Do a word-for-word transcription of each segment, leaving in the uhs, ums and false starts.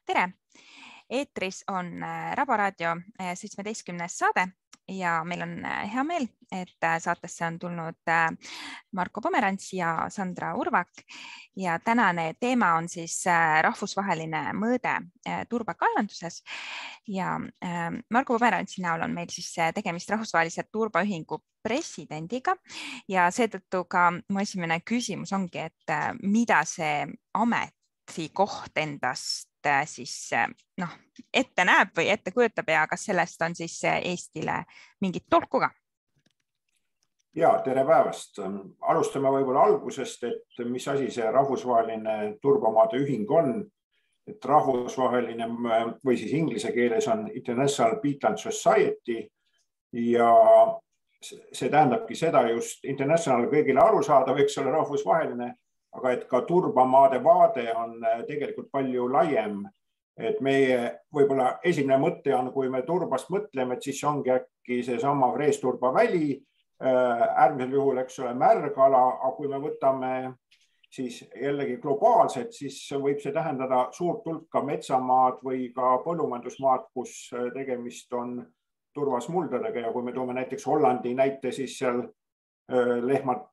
Tere! Eetris on Raboraadio seitsmeteistkümnes saade ja meil on hea meel, et saatesse on tulnud Marko Pomerants ja Sandra Urvak. Ja tänane teema on siis rahvusvaheline mõõde turbakaevanduses. Ja Marko Pomerantsi näol on meil siis tegemist rahvusvahelise turbaühingu presidendiga ja seetõttu ka mu esimene küsimus ongi, et mida see ameti koht endast siis noh, ette näeb või ette kujutab ja kas sellest on siis Eestile mingit tolku ka? Ja, tere päevast. Alustame võib-olla algusest, et mis asi see rahvusvaheline turbamaade ühing on. Et rahvusvaheline või siis inglise keeles on International Peatland Society ja see tähendabki seda just international kõigile arusaada, võiks olla rahvusvaheline, aga et ka turbamaade vaade on tegelikult palju laiem. Et meie võib-olla esimene mõte on, kui me turbast mõtleme, et siis ongi äkki see sama freesturba väli, äärmisel juhul, eks ole, märgala, aga kui me võtame siis jällegi globaalselt, siis võib see tähendada suurt hulka metsamaad või ka põllumajandusmaad, kus tegemist on turvas muldadega ja kui me toome näiteks Hollandi näite, siis seal lehmad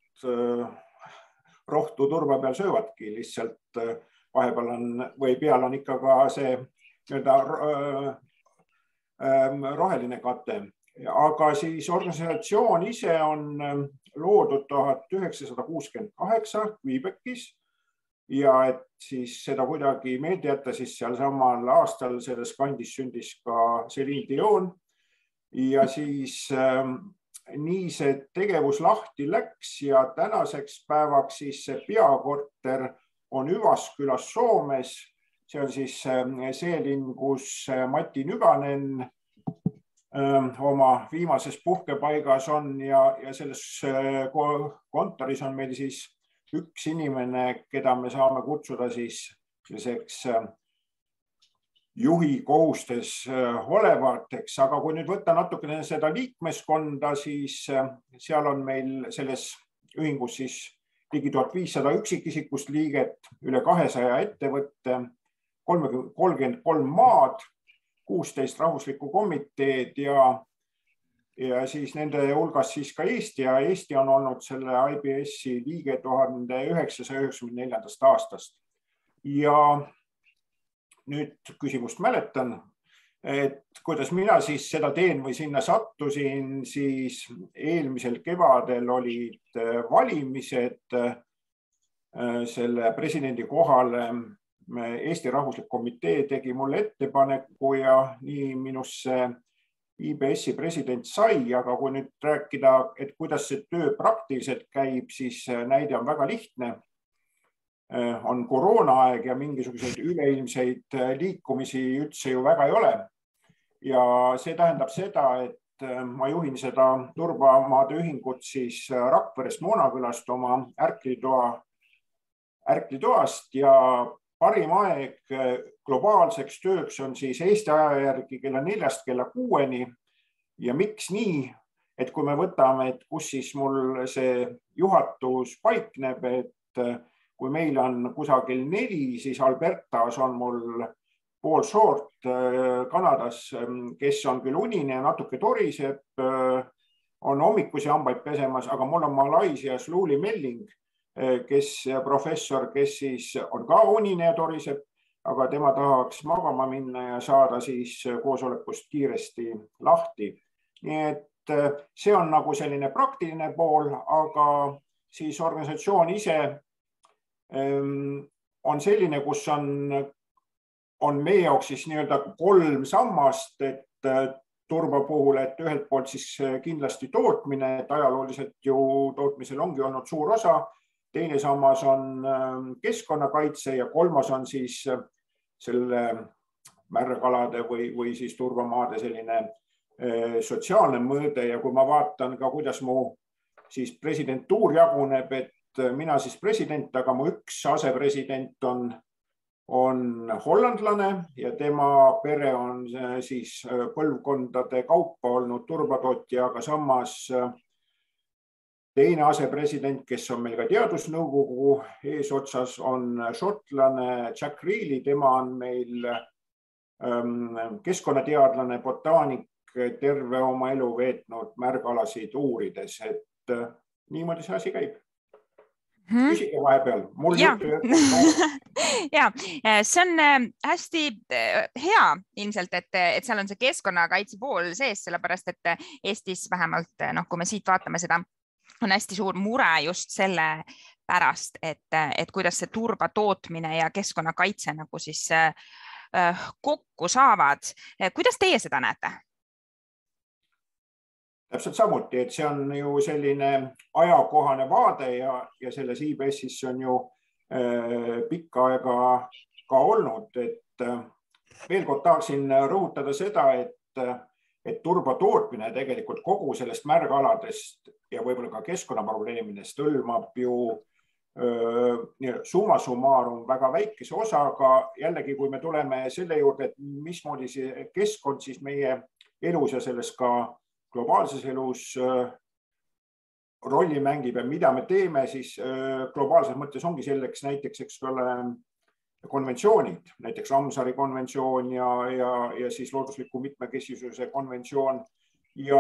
rohtu turba peal söövadki, lihtsalt vahepeal on või peal on ikka ka see roheline kate. Aga siis organisatsioon ise on loodud tuhat üheksasada kuuskümmend kaheksa Quebecis ja et siis seda kuidagi meelde jätta, siis seal samal aastal selles kandis sündis ka Céline Dion ja siis nii see tegevus lahti läks ja tänaseks päevaks siis see peakorter on Üvaskülas Soomes. See on siis see linn, kus Mati Nüganen oma viimases puhkepaigas on ja, ja selles kontoris on meil siis üks inimene, keda me saame kutsuda siis selliseks juhi kohustes olevateks, aga kui nüüd võtta natukene seda liikmeskonda, siis seal on meil selles ühingus siis ligi tuhat viissada üksikisikust liiget, üle kahesaja ettevõtte, kolmkümmend kolm maad, kuusteist rahvuslikku komiteed ja, ja siis nende hulgas siis ka Eesti ja Eesti on olnud selle I B S-i liige tuhande üheksasaja üheksakümne neljandast aastast. Ja nüüd küsimust mäletan, et kuidas mina siis seda teen või sinna sattusin, siis eelmisel kevadel olid valimised selle presidendi kohale. Eesti Rahvuslik Komitee tegi mulle ettepaneku ja nii minusse I B S-i president sai, aga kui nüüd rääkida, et kuidas see töö praktiliselt käib, siis näide on väga lihtne. On koroonaaeg ja mingisuguseid üleilmseid liikumisi üldse ju väga ei ole. Ja see tähendab seda, et ma juhin seda turbamaade ühingut siis Rakverest Moonakülast oma ärklitoa, ärklitoast ja parim aeg globaalseks tööks on siis Eesti aja järgi kella neljast kella kuueni. Ja miks nii, et kui me võtame, et kus siis mul see juhatus paikneb, et kui meil on kusagil neli, siis Albertas on mul pool soort Kanadas, kes on küll unine ja natuke toriseb, on hommikusi hambaid pesemas, aga mul on Malaisias Luuli Melling, kes professor, kes siis on ka unine ja toriseb, aga tema tahaks magama minna ja saada siis koosolekust kiiresti lahti. Nii et see on nagu selline praktiline pool, aga siis organisatsioon ise on selline, kus on, on meie jaoks siis nii-öelda kolm sammast, et turba puhul, et ühelt poolt siis kindlasti tootmine, et ajalooliselt ju tootmisel ongi olnud suur osa. Teine sammas on keskkonnakaitse ja kolmas on siis selle märgalade või, või siis turbamaade selline sotsiaalne mõõde ja kui ma vaatan ka, kuidas mu siis presidentuur jaguneb, et mina siis president, aga mu üks asepresident on, on hollandlane ja tema pere on siis põlvkondade kaupa olnud turbatootja, aga samas teine asepresident, kes on meil ka teadusnõukogu eesotsas, on šotlane Jack Reilly, tema on meil keskkonnateadlane, botaanik, terve oma elu veetnud märgalasid uurides, et niimoodi see asi käib. Küsige vahepeal. Mul ja. ja, see on hästi hea ilmselt, et, et seal on see keskkonnakaitse pool sees, sellepärast et Eestis vähemalt, noh, kui me siit vaatame seda, on hästi suur mure just selle pärast, et, et kuidas see turba tootmine ja keskkonnakaitse nagu siis kokku saavad. Kuidas teie seda näete? Täpselt samuti, et see on ju selline ajakohane vaade ja, ja selles I B S-is on ju äh, pikka aega ka olnud, et äh, veel kord tahaksin rõhutada seda, et, et turba tootmine tegelikult kogu sellest märgaladest ja võib-olla ka keskkonnaprobleemidest hõlmab ju äh, summa summarum väga väikese osa, aga jällegi, kui me tuleme selle juurde, et mismoodi see keskkond siis meie elus ja selles ka globaalses elus rolli mängib ja mida me teeme, siis globaalses mõttes ongi selleks näiteks, eks ole, konventsioonid, näiteks Ramsari konventsioon ja, ja, ja siis loodusliku mitmekesisuse konventsioon. Ja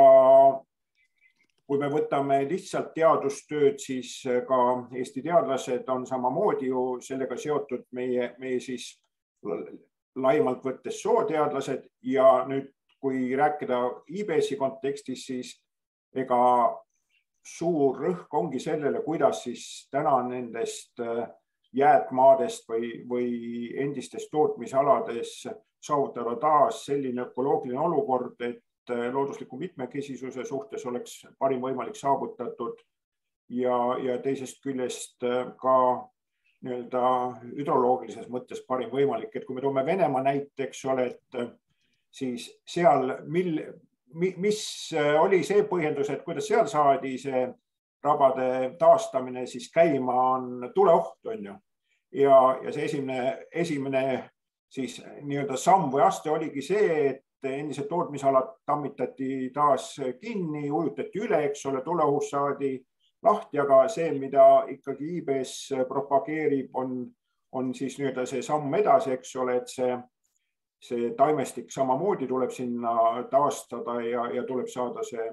kui me võtame lihtsalt teadustööd, siis ka Eesti teadlased on samamoodi ju sellega seotud meie, meie siis laimalt võttes sooteadlased ja nüüd kui rääkida I B S-i kontekstis, siis ega suur rõhk ongi sellele, kuidas siis täna nendest jäätmaadest või, või endistest tootmisalades saavutada taas selline ökoloogiline olukord, et loodusliku mitmekesisuse suhtes oleks parim võimalik saavutatud ja, ja teisest küljest ka nii-öelda hüdroloogilises mõttes parim võimalik. Et kui me toome Venemaa näiteks, ole, et siis seal, mil, mis oli see põhjendus, et kuidas seal saadi see rabade taastamine siis käima on tuleoht, on ju. Ja, ja see esimene, esimene siis nii-öelda samm või aste oligi see, et endised tootmisalad tammitati taas kinni, ujutati üle, eks ole, tuleohus saadi lahti, aga see, mida ikkagi I B S propageerib, on, on siis nii-öelda see samm edasi, eks ole, et see see taimestik samamoodi tuleb sinna taastada ja, ja tuleb saada see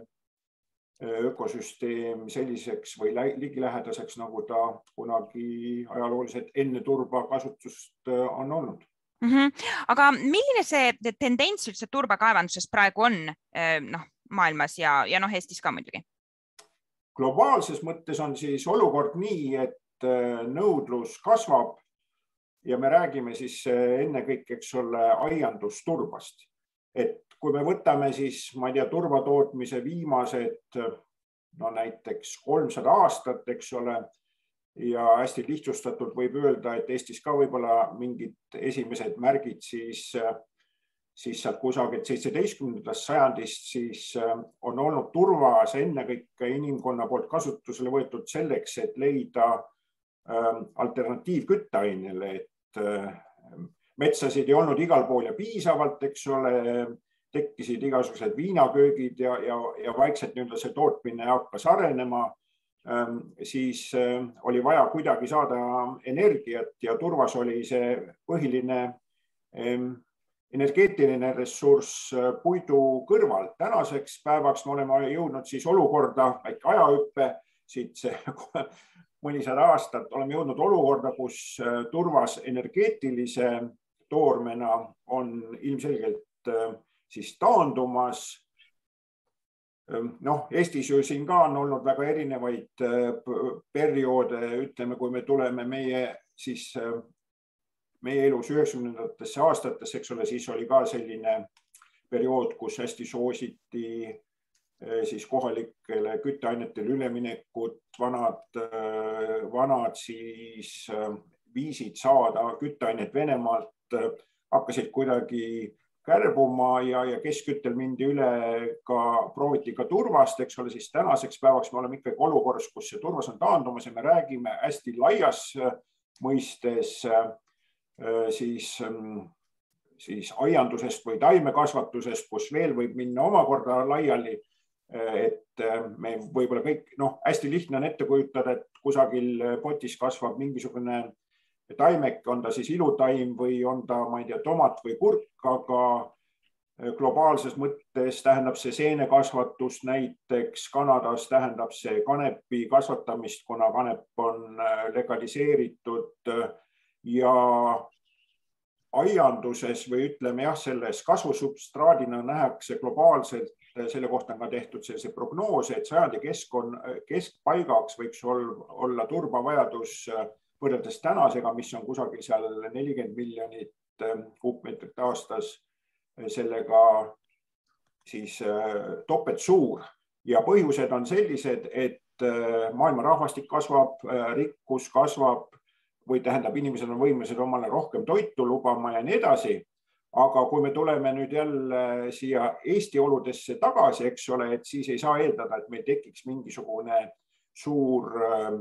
ökosüsteem selliseks või ligilähedaseks, nagu ta kunagi ajalooliselt enne turba kasutust on olnud. Mm-hmm. Aga milline see tendents üldse turbakaevanduses praegu on noh, maailmas ja, ja noh, Eestis ka muidugi? Globaalses mõttes on siis olukord nii, et nõudlus kasvab ja me räägime siis ennekõike, eks ole, aiandusturbast. Et kui me võtame siis, ma ei tea, turbatootmise viimased, no näiteks kolmsada aastat, eks ole, ja hästi lihtsustatult võib öelda, et Eestis ka võib-olla mingid esimesed märgid siis, siis sealt kusagil seitsmeteistkümnendast sajandist siis on olnud turvas ennekõike inimkonna poolt kasutusele võetud selleks, et leida alternatiiv kütteainele, et metsasid ei olnud igal pool ja piisavalt, eks ole, tekkisid igasugused viinaköögid ja, ja, ja vaikselt nii-öelda see tootmine hakkas arenema, siis oli vaja kuidagi saada energiat ja turvas oli see põhiline energeetiline ressurss puidu kõrval. Tänaseks päevaks me oleme jõudnud siis olukorda, väike ajahüppe, siit see mõnisada aastat oleme jõudnud olukorda, kus turvas energeetilise toormena on ilmselgelt siis taandumas. Noh, Eestis ju siin ka on olnud väga erinevaid perioode, ütleme, kui me tuleme meie, siis, meie elus üheksakümnendatesse aastatesse, eks ole, siis oli ka selline periood, kus hästi soositi siis kohalikele kütteainetele üleminekut, vanad, vanad siis viisid saada kütteainet Venemaalt hakkasid kuidagi kärbuma ja, ja keskküttel mindi üle ka, prooviti ka turvast, eks ole, siis tänaseks päevaks me oleme ikkagi olukorras, kus see turvas on taandumas ja me räägime hästi laias mõistes siis, siis aiandusest või taimekasvatusest, kus veel võib minna omakorda laiali. Et me võib-olla kõik, noh, hästi lihtne on ette kujutada, et kusagil potis kasvab mingisugune taimek, on ta siis ilutaim või on ta, ma ei tea, tomat või kurk, aga globaalses mõttes tähendab see seenekasvatust, näiteks Kanadas tähendab see kanepi kasvatamist, kuna kanep on legaliseeritud ja aianduses või ütleme jah, selles kasvusubstraadina nähakse globaalselt, selle kohta on ka tehtud sellise prognoose, et sajandi keskkon, keskpaigaks võiks olla turbavajadus võrreldes tänasega, mis on kusagil seal nelikümmend miljonit kuupmeetrit aastas, sellega siis topelt suur ja põhjused on sellised, et maailma rahvastik kasvab, rikkus kasvab või tähendab, inimesed on võimelised omale rohkem toitu lubama ja nii edasi. Aga kui me tuleme nüüd jälle siia Eesti oludesse tagasi, eks ole, et siis ei saa eeldada, et meil tekiks mingisugune suur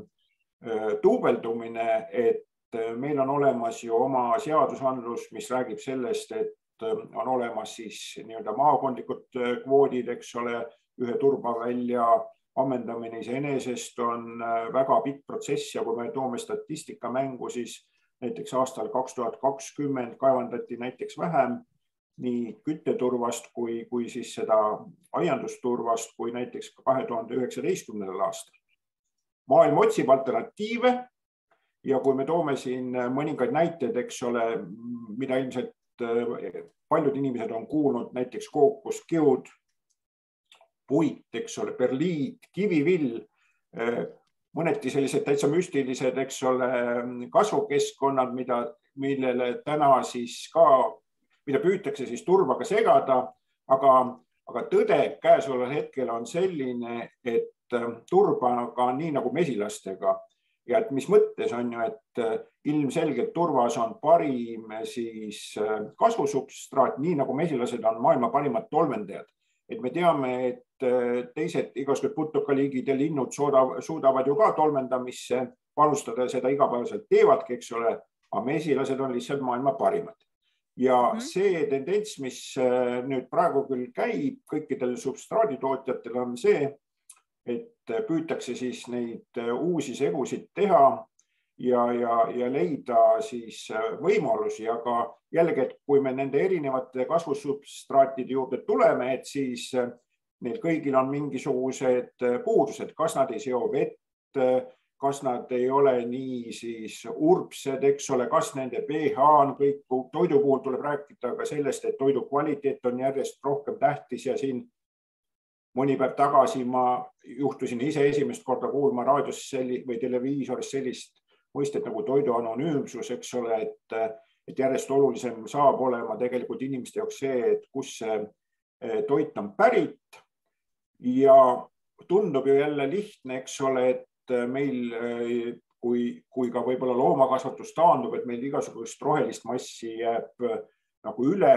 tuubeldumine, et meil on olemas ju oma seadusandlus, mis räägib sellest, et on olemas siis nii-öelda maakondlikud kvoodid, eks ole, ühe turbavälja ammendamine iseenesest on väga pikk protsess ja kui me toome statistika mängu, siis näiteks aastal kaks tuhat kakskümmend kaevandati näiteks vähem nii kütteturvast kui, kui siis seda aiandusturvast kui näiteks kahe tuhande üheksateistkümnendal aastal. Maailm otsib alternatiive ja kui me toome siin mõningaid näiteid, eks ole, mida ilmselt paljud inimesed on kuulnud, näiteks kookoskiud, puit, eks ole, perliit, kivivill, mõneti sellised täitsa müstilised, eks ole, kasvukeskkonnad, mida, millele täna siis ka, mida püütakse siis turbaga segada, aga, aga tõde käesoleval hetkel on selline, et turbaga on nii nagu mesilastega ja et mis mõttes on ju, et ilmselgelt turvas on parim siis kasvusubstraat, nii nagu mesilased on maailma parimad tolmendajad. Et me teame, et teised igasugused putukaliigid ja linnud suudavad ju ka tolmendamisse panustada ja seda igapäevaselt teevadki, eks ole, aga mesilased on lihtsalt maailma parimad. Ja see tendents, mis nüüd praegu küll käib kõikidel substraaditootjatel on see, et püütakse siis neid uusi segusid teha ja, ja, ja leida siis võimalusi, aga jällegi, et kui me nende erinevate kasvusubstraatide juurde tuleme, et siis neil kõigil on mingisugused puudused, kas nad ei seo vett, kas nad ei ole nii siis urbsed, eks ole, kas nende pH on kõik, toidu puhul tuleb rääkida ka sellest, et toidu kvaliteet on järjest rohkem tähtis ja siin mõni päev tagasi ma juhtusin ise esimest korda kuulma raadios selli, või televiisoris sellist mõistet nagu toidu anonüümsus, eks ole, et, et järjest olulisem saab olema tegelikult inimeste jaoks see, et kus see toit on pärit ja tundub ju jälle lihtne, eks ole, et meil, kui, kui ka võib-olla loomakasvatus taandub, et meil igasugust rohelist massi jääb nagu üle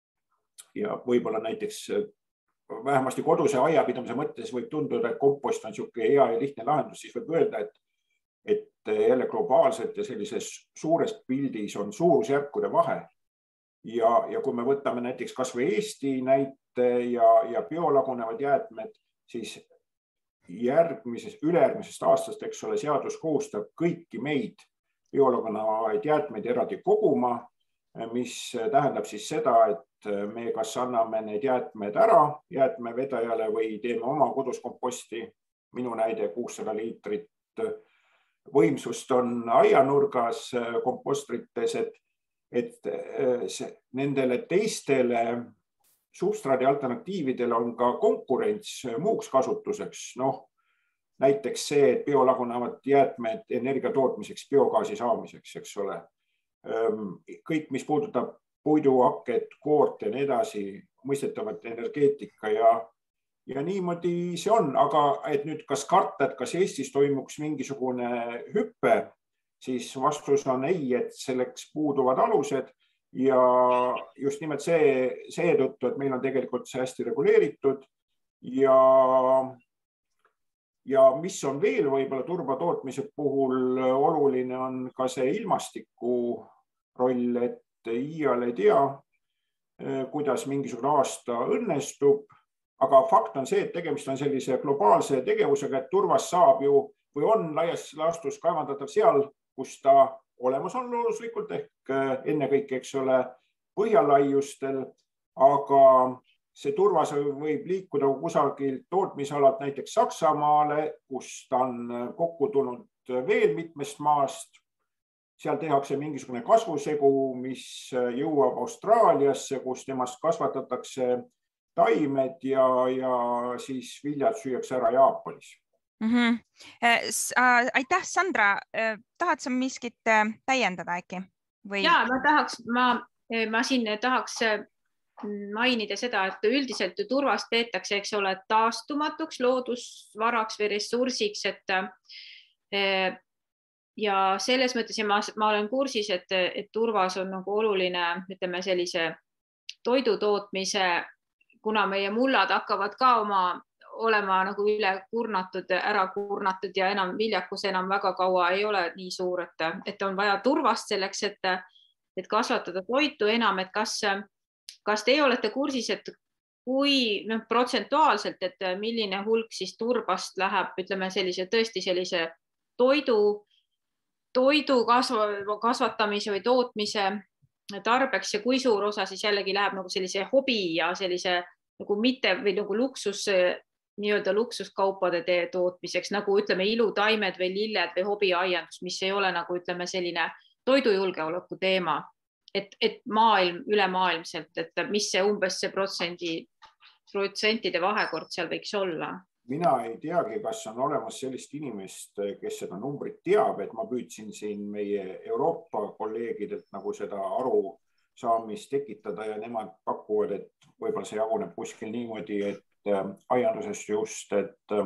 ja võib-olla näiteks vähemasti koduse aiapidamise mõttes võib tunduda, et kompost on niisugune hea ja lihtne lahendus, siis võib öelda, et, et jälle globaalselt ja sellises suures pildis on suurusjärkude vahe. Ja, ja kui me võtame näiteks kas või Eesti näite ja, ja biolagunevad jäätmed, siis järgmises, ülejärgmisest aastast, eks ole, seadus kohustab kõiki meid biolagunevaid jäätmeid eraldi koguma, mis tähendab siis seda, et me kas anname need jäätmed ära jäätmevedajale või teeme oma kodus komposti. Minu näide kuussada liitrit võimsust on aianurgas kompostrites, et, et see, nendele teistele substraadi alternatiividele on ka konkurents muuks kasutuseks. Noh, näiteks see, et biolagunevad jäätmed energia tootmiseks, biogaasi saamiseks, eks ole. Kõik, mis puudutab puiduhaket, koort ja nii edasi, mõistetavad energeetika ja, ja niimoodi see on. Aga et nüüd kas karta, et kas Eestis toimuks mingisugune hüppe, siis vastus on ei, et selleks puuduvad alused ja just nimelt see, seetõttu, et meil on tegelikult see hästi reguleeritud ja, ja mis on veel võib-olla turbatootmise puhul oluline on ka see ilmastiku roll, et iial ei tea, kuidas mingisugune aasta õnnestub, aga fakt on see, et tegemist on sellise globaalse tegevusega, et turvas saab ju või on laias laastus kaevandatav seal, kus ta olemas on loomuslikult ehk ennekõike, eks ole, põhjalaiustel, aga see turvas võib liikuda kusagil tootmisalalt näiteks Saksamaale, kus ta on kokku tulnud veel mitmest maast. Seal tehakse mingisugune kasvusegu, mis jõuab Austraaliasse, kus temast kasvatatakse taimed ja, ja siis viljad süüakse ära Jaapanis. Mm-hmm. Aitäh, Sandra. Tahad sa miskit täiendada äkki? Või... Ja, ma tahaks, ma, ma siin tahaks mainida seda, et üldiselt turvast peetakse, eks ole, taastumatuks loodusvaraks või ressursiks, et ja selles mõttes ja ma, ma olen kursis, et, et turvas on nagu oluline, ütleme sellise toidutootmise, kuna meie mullad hakkavad ka oma olema nagu üle kurnatud, ära kurnatud ja enam viljakus enam väga kaua ei ole nii suur, et, et on vaja turvast selleks, et, et kasvatada toitu enam, et kas, kas teie olete kursis, et kui no, protsentuaalselt, et milline hulk siis turbast läheb, ütleme sellise tõesti sellise toidu toidu kasvatamise või tootmise tarbeks ja kui suur osa siis jällegi läheb nagu sellise hobi ja sellise nagu mitte või nagu luksus, nii-öelda luksuskaupade tootmiseks, nagu ütleme ilutaimed või lilled või hobiaiandus, mis ei ole nagu ütleme selline toidujulgeoleku teema, et, et maailm, ülemaailmselt, et mis see umbes see protsendi, protsentide vahekord seal võiks olla? Mina ei teagi, kas on olemas sellist inimest, kes seda numbrit teab, et ma püüdsin siin meie Euroopa kolleegidelt nagu seda arusaamist tekitada ja nemad pakuvad, et võib-olla see jaguneb kuskil niimoodi, et aiandusest just, et,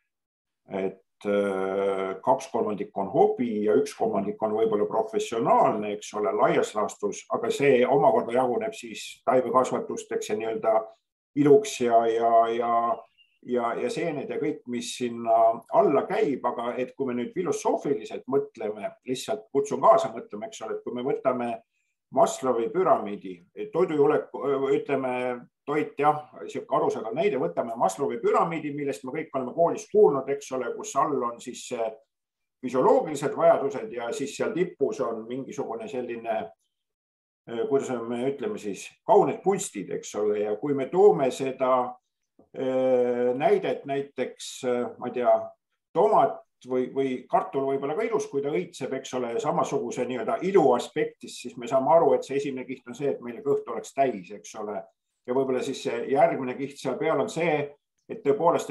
et kaks kolmandik on hobi ja üks kolmandik on võib-olla professionaalne, eks ole, laias laastus, aga see omakorda jaguneb siis taimekasvatusteks ja nii-öelda iluks ja, ja, ja ja, ja seened ja kõik, mis sinna alla käib, aga et kui me nüüd filosoofiliselt mõtleme, lihtsalt kutsun kaasa mõtlema, eks ole, et kui me võtame Maslowi püramiidi, toidujulek, ütleme toit, jah, arusaadav näide, võtame Maslowi püramiidi, millest me kõik oleme koolis kuulnud, eks ole, kus all on siis füsioloogilised vajadused ja siis seal tipus on mingisugune selline, kuidas me ütleme siis, kauned kunstid, eks ole, ja kui me toome seda näidet näiteks, ma ei tea, tomat või, või kartul võib-olla ka ilus, kui ta õitseb, eks ole, samasuguse nii-öelda ilu aspektis, siis me saame aru, et see esimene kiht on see, et meile kõht oleks täis, eks ole. Ja võib-olla siis see järgmine kiht seal peal on see, et tõepoolest,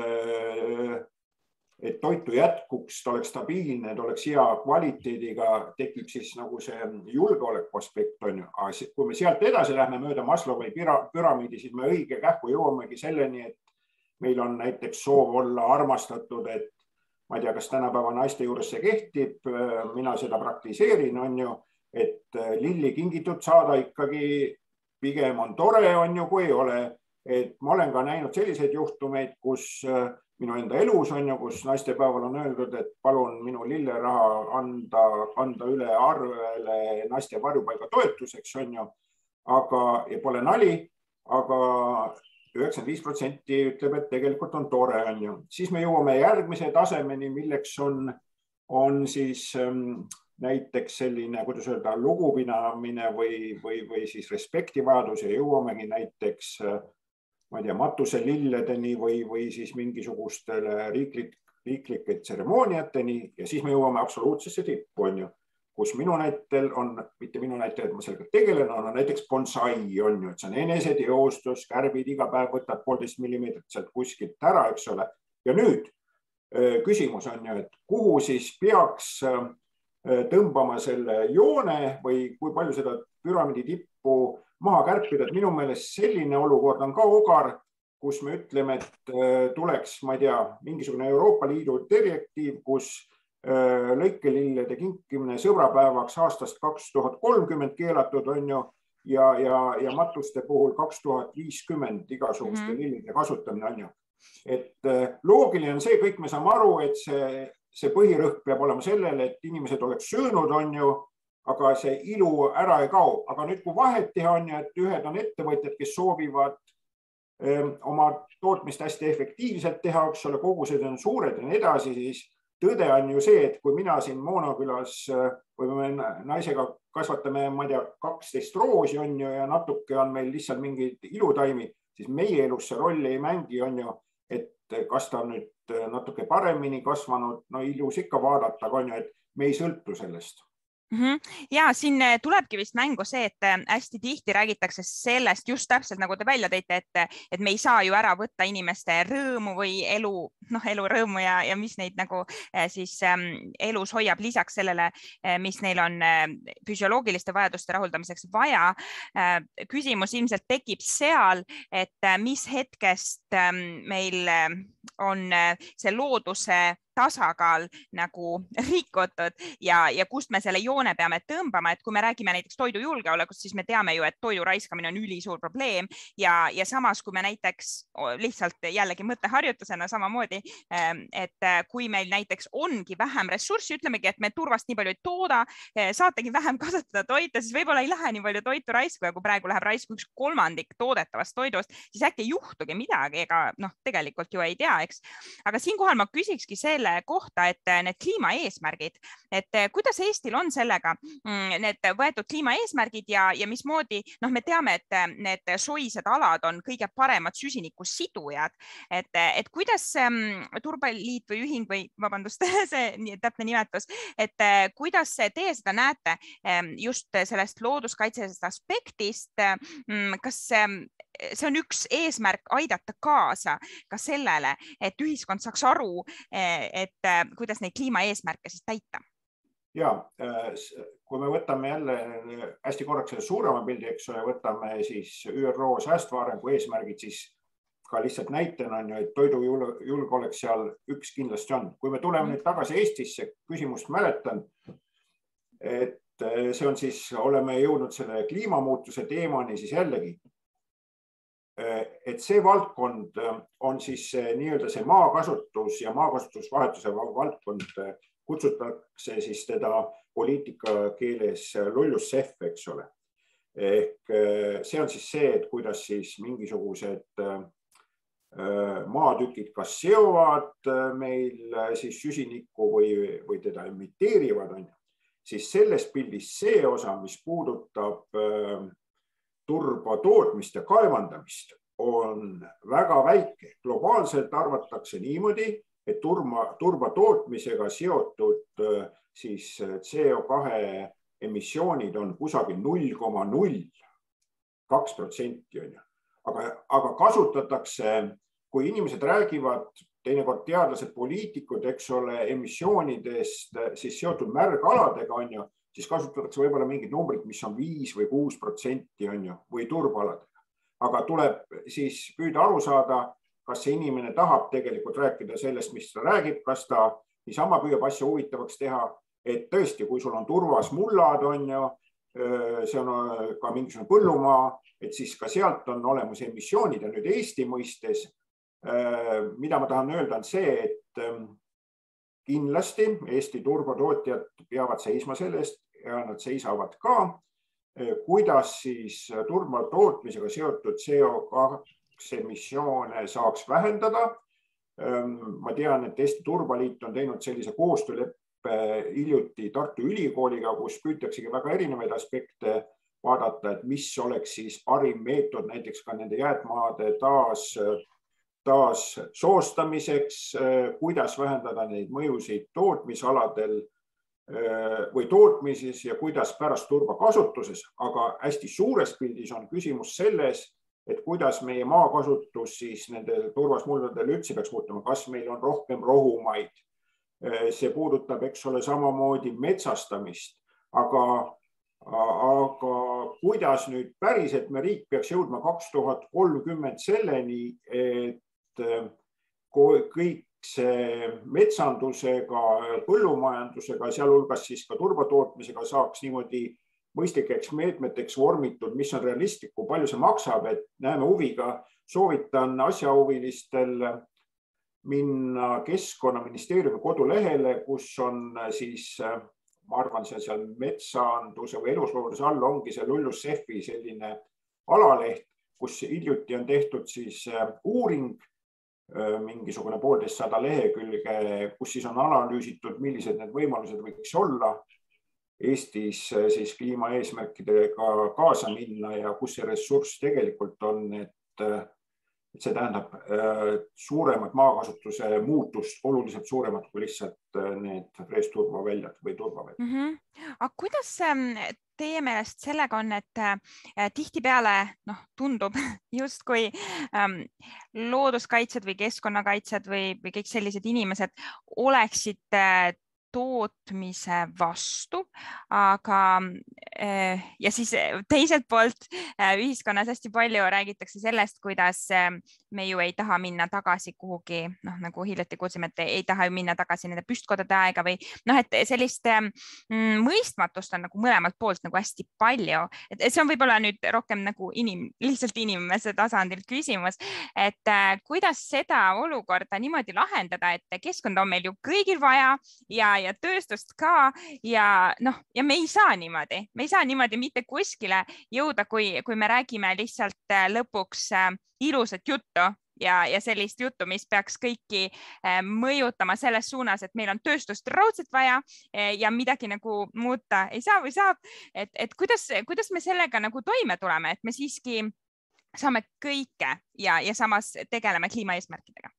et, et toitu jätkuks, ta oleks stabiilne, ta oleks hea kvaliteediga, tekib siis nagu see julgeoleku aspekt, on ju. Aga kui me sealt edasi lähme mööda Maslowi püramiidi, siis me õige kähku jõuamegi selleni, et meil on näiteks soov olla armastatud, et ma ei tea, kas tänapäeva naiste juures see kehtib, mina seda praktiseerin, on ju, et lilli kingitud saada ikkagi pigem on tore, on ju, kui ei ole. Et ma olen ka näinud selliseid juhtumeid, kus minu enda elus on ju, kus naistepäeval on öeldud, et palun minu lilleraha anda, anda üle arvele naiste varjupaiga toetuseks, on ju, aga, ja pole nali, aga üheksakümmend viis protsenti ütleb, et tegelikult on tore, on ju. Siis me jõuame järgmise tasemeni, milleks on, on siis ähm, näiteks selline, kuidas öelda, lugupidamine või, või, või siis respektivajadus ja jõuamegi näiteks ma ei tea, matuselilledeni või, või siis mingisugustele riiklik, riiklike tseremooniateni ja siis me jõuame absoluutsesse tippu, on ju, kus minu näitel on, mitte minu näitel, et ma sellega tegelen, on näiteks bonsai, on ju, et see on eneseteostus, kärbid iga päev võtad poolteist millimeetrit sealt kuskilt ära, eks ole. Ja nüüd küsimus on ju, et kuhu siis peaks tõmbama selle joone või kui palju seda püramiidi tippu maha kärpida, et minu meelest selline olukord on ka ogar, kus me ütleme, et tuleks, ma ei tea, mingisugune Euroopa Liidu direktiiv, kus lõikelillede kinkimine sõbrapäevaks aastast kaks tuhat kolmkümmend keelatud on ju ja, ja, ja matuste puhul kaks tuhat viiskümmend igasuguste mm-hmm. lillide kasutamine on ju. Et loogiline on see, kõik me saame aru, et see, see põhirõhk peab olema sellele, et inimesed oleks söönud on ju, aga see ilu ära ei kao. Aga nüüd, kui vahet teha on ju, et ühed on ettevõtjad, kes soovivad öö, oma tootmist hästi efektiivselt teha, eks ole, kogused on suured ja nii edasi, siis tõde on ju see, et kui mina siin Moonokülas või me naisega kasvatame, ma ei tea, kaksteist roosi on ju ja natuke on meil lihtsalt mingeid ilutaimi, siis meie elus see rolli ei mängi, on ju, et kas ta on nüüd natuke paremini kasvanud, no ilus ikka vaadata, on ju, et me ei sõltu sellest. Ja siin tulebki vist mängu see, et hästi tihti räägitakse sellest just täpselt nagu te välja tõite, et, et me ei saa ju ära võtta inimeste rõõmu või elu, noh, elu rõõmu ja, ja mis neid nagu siis elus hoiab lisaks sellele, mis neil on füsioloogiliste vajaduste rahuldamiseks vaja. Küsimus ilmselt tekib seal, et mis hetkest meil on see looduse tasakaal nagu rikutud ja, ja kust me selle joone peame tõmbama, et kui me räägime näiteks toidujulgeolekust, siis me teame ju, et toidu raiskamine on ülisuur probleem ja, ja samas, kui me näiteks lihtsalt jällegi mõtteharjutusena samamoodi, et kui meil näiteks ongi vähem ressurssi, ütlemegi, et me turvast nii palju ei tooda, saategi vähem kasutada toita, siis võib-olla ei lähe nii palju toitu raisku ja kui praegu läheb raisku üks kolmandik toodetavast toidust, siis äkki ei juhtugi midagi, ega noh, tegelikult ju ei tea, eks. Aga siinkohal ma küsikski selle kohta, et need kliimaeesmärgid, et kuidas Eestil on sellega need võetud kliimaeesmärgid ja, ja mismoodi, noh, me teame, et need soised alad on kõige paremad süsiniku sidujad, et, et kuidas Turbaliit või ühing või vabandust, see täpne nimetus, et kuidas teie seda näete just sellest looduskaitselisest aspektist, kas see on üks eesmärk aidata kaasa ka sellele, et ühiskond saaks aru, et kuidas neid kliimaeesmärke siis täita? Ja, kui me võtame jälle hästi korraks selle suurema pildi, eks ole, võtame siis ÜRO säästva arengu eesmärgid, siis ka lihtsalt näitena on ju, et toidujulgeolek seal üks kindlasti on. Kui me tuleme nüüd tagasi Eestisse, küsimust mäletan, et see on siis, oleme jõudnud selle kliimamuutuse teemani, siis jällegi, et see valdkond on siis nii-öelda see maakasutus ja maakasutusvahetuse valdkond, kutsutakse siis teda poliitika keeles lullusef, eks ole. Ehk see on siis see, et kuidas siis mingisugused maatükid kas seovad meil siis süsinikku või, või teda imiteerivad, on, siis selles pildis see osa, mis puudutab turba tootmist ja kaevandamist, on väga väike. Globaalselt arvatakse niimoodi, et turba, turba tootmisega seotud siis C O kahe emissioonid on kusagil null koma null kaks protsenti. Aga, aga kasutatakse, kui inimesed räägivad, teinekord teadlased, poliitikud, eks ole, emissioonidest siis seotud märgaladega, on ju, siis kasutatakse võib-olla mingid numbrid, mis on viis või kuus protsenti on ju, või turbaladega. Aga tuleb siis püüda aru saada, kas see inimene tahab tegelikult rääkida sellest, mis ta räägib, kas ta niisama püüab asja huvitavaks teha, et tõesti, kui sul on turvas mullad, on ju, see on ka mingisugune põllumaa, et siis ka sealt on olemas emissioonid ja nüüd Eesti mõistes, mida ma tahan öelda, on see, et kindlasti Eesti turbatootjad peavad seisma sellest ja nad seisavad ka, kuidas siis turba tootmisega seotud C O kaks emissioone saaks vähendada. Ma tean, et Eesti Turbaliit on teinud sellise koostööleppe hiljuti Tartu Ülikooliga, kus püütaksegi väga erinevaid aspekte vaadata, et mis oleks siis parim meetod näiteks ka nende jäätmaade taas taas soostamiseks, kuidas vähendada neid mõjusid tootmisaladel või tootmises ja kuidas pärast turba kasutuses, aga hästi suures pildis on küsimus selles, et kuidas meie maakasutus siis nende turvas muldadel üldse peaks muutuma, kas meil on rohkem rohumaid. See puudutab, eks ole, samamoodi metsastamist, aga, aga kuidas nüüd päriselt me riik peaks jõudma kaks tuhat kolmkümmend selleni, et kõik see metsandusega, põllumajandusega, sealhulgas siis ka turbatootmisega saaks niimoodi mõistlikeks meetmeteks vormitud, mis on realistlikku, palju see maksab, et näeme huviga, soovitan asjahuvilistel minna Keskkonnaministeeriumi kodulehele, kus on siis, ma arvan, see seal metsanduse või eluslooduse all ongi see lullussefi selline alaleht, kus hiljuti on tehtud siis uuring mingisugune poolteist sada lehekülge, kus siis on analüüsitud, millised need võimalused võiks olla Eestis siis kliimaeesmärkidega kaasa minna ja kus see ressurss tegelikult on, et, et see tähendab suuremat maakasutuse muutust, oluliselt suuremat kui lihtsalt need freesturbaväljad või turbaväljad. Mm -hmm. Aga kuidas teie meelest sellega on, et tihtipeale noh, tundub justkui ähm, looduskaitsjad või keskkonnakaitsjad või, või kõik sellised inimesed oleksid äh, tootmise vastu, aga ja siis teiselt poolt ühiskonnas hästi palju räägitakse sellest, kuidas me ju ei taha minna tagasi kuhugi, noh nagu hiljati kuulsime, et ei taha ju minna tagasi nende püstkodade aega või noh, et sellist mõistmatust on nagu mõlemalt poolt nagu hästi palju, et see on võib-olla nüüd rohkem nagu inim, lihtsalt inimese tasandil küsimus, et kuidas seda olukorda niimoodi lahendada, et keskkonda on meil ju kõigil vaja ja ja tööstust ka ja noh, ja me ei saa niimoodi, me ei saa niimoodi mitte kuskile jõuda, kui, kui me räägime lihtsalt lõpuks ilusat juttu ja, ja sellist juttu, mis peaks kõiki mõjutama selles suunas, et meil on tööstust raudselt vaja ja midagi nagu muuta ei saa või saab, et, et kuidas, kuidas me sellega nagu toime tuleme, et me siiski saame kõike ja, ja samas tegeleme kliimaeesmärkidega.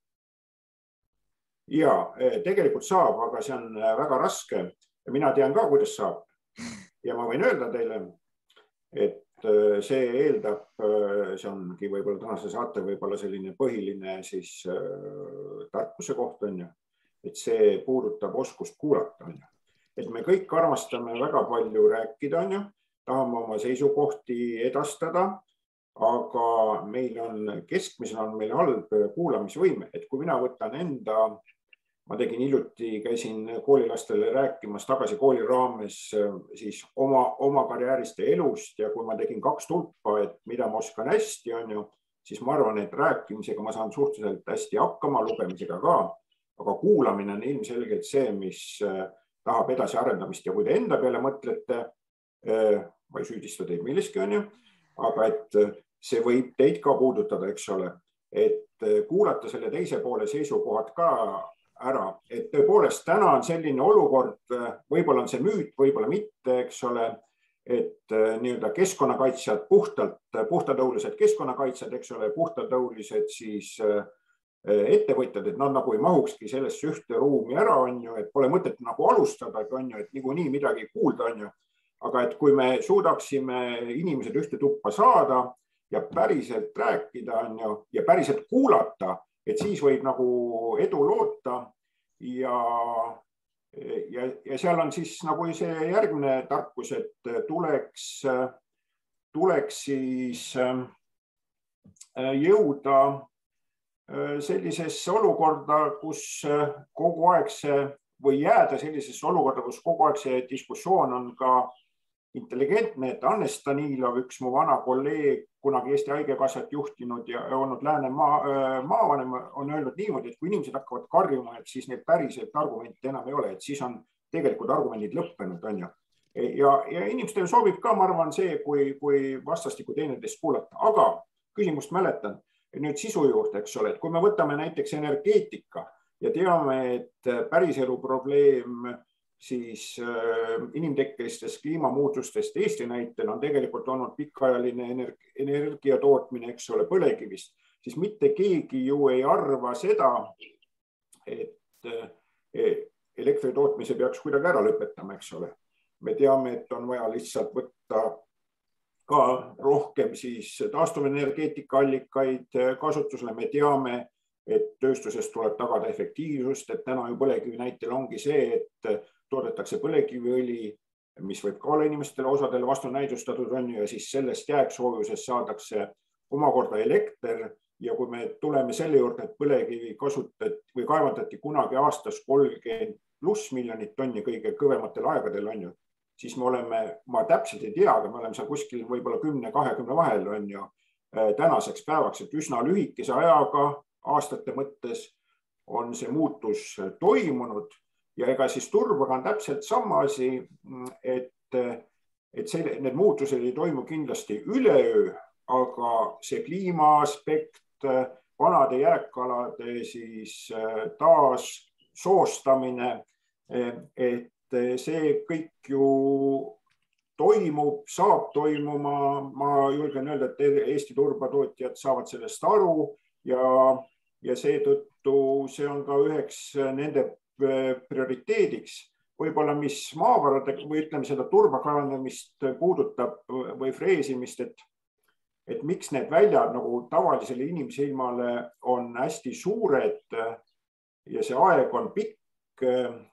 Ja tegelikult saab, aga see on väga raske. Mina tean ka, kuidas saab. Ja ma võin öelda teile, et see eeldab, see ongi võib-olla tänase saate võib-olla selline põhiline siis tarkuse koht on ju, et see puudutab oskust kuulata on ju. Et me kõik armastame väga palju rääkida on ju, tahame oma seisukohti edastada, aga meil on keskmisena on meil halb kuulamisvõime, et kui mina võtan enda ma tegin hiljuti, käisin koolilastele rääkimas tagasi kooli raames siis oma, oma karjäärist ja elust ja kui ma tegin kaks tulpa, et mida ma oskan hästi on ju, siis ma arvan, et rääkimisega ma saan suhteliselt hästi hakkama, lugemisega ka, aga kuulamine on ilmselgelt see, mis tahab edasi arendamist ja kui te enda peale mõtlete, ma ei süüdista teid milleski on ju, aga et see võib teid ka puudutada, eks ole, et kuulata selle teise poole seisukohad ka ära, et tõepoolest täna on selline olukord, võib-olla on see müüt, võib-olla mitte, eks ole, et nii-öelda keskkonnakaitsjad, puhtalt, puhtatõulised keskkonnakaitsjad, eks ole, puhtatõulised siis ettevõtjad, et nad nagu ei mahukski sellesse ühte ruumi ära, on ju, et pole mõtet nagu alustada, on ju, et niikuinii midagi kuulda, on ju, aga et kui me suudaksime inimesed ühte tuppa saada ja päriselt rääkida, on ju, ja päriselt kuulata, et siis võib nagu edu loota ja, ja, ja seal on siis nagu see järgmine tarkus, et tuleks, tuleks siis jõuda sellisesse olukorda, kus kogu aeg see või jääda sellisesse olukorda, kus kogu aeg see diskussioon on ka intelligentne, et Hannes Danilov, üks mu vana kolleeg, kunagi Eesti Haigekassat juhtinud ja olnud Lääne maa, maavanem, on öelnud niimoodi, et kui inimesed hakkavad karjuma, et siis need päriselt argumente enam ei ole, et siis on tegelikult argumendid lõppenud, on ju. Ja, ja inimestele sobib ka, ma arvan, see, kui, kui vastastikku teineteist kuulata, aga küsimust mäletan nüüd sisu juurde, eks ole, et kui me võtame näiteks energeetika ja teame, et päriselu probleem siis inimtekkelistest kliimamuutustest Eesti näitel on tegelikult olnud pikaajaline energia tootmine, eks ole, põlevkivist, siis mitte keegi ju ei arva seda, et elektri tootmise peaks kuidagi ära lõpetama, eks ole. Me teame, et on vaja lihtsalt võtta ka rohkem siis taastuvenergeetika allikaid kasutusele. Me teame, et tööstusest tuleb tagada efektiivsust, et täna ju põlevkivi näitel ongi see, et toodetakse põlevkiviõli, mis võib ka olla inimestele osadele vastunäidustatud on ja siis sellest jääksoojusest saadakse omakorda elekter ja kui me tuleme selle juurde, et põlevkivi kasutati või kaevandati kunagi aastas kolmkümmend pluss miljonit tonni kõige kõvematel aegadel on ju, siis me oleme, ma täpselt ei tea, aga me oleme seal kuskil võib-olla kümne kahekümne vahel on ju tänaseks päevaks, et üsna lühikese ajaga aastate mõttes on see muutus toimunud. Ja ega siis turbaga on täpselt sama asi, et, et see, need muutused ei toimu kindlasti üleöö, aga see kliima aspekt, vanade jääkalade siis taas soostamine, et see kõik ju toimub, saab toimuma. Ma julgen öelda, et Eesti turbatootjad saavad sellest aru ja, ja seetõttu see on ka üheks nende prioriteediks. Võib-olla mis maavarade või ütleme seda turbakaevandamist puudutab või freesimist, et, et miks need väljad nagu tavalisele inimsilmale on hästi suured ja see aeg on pikk,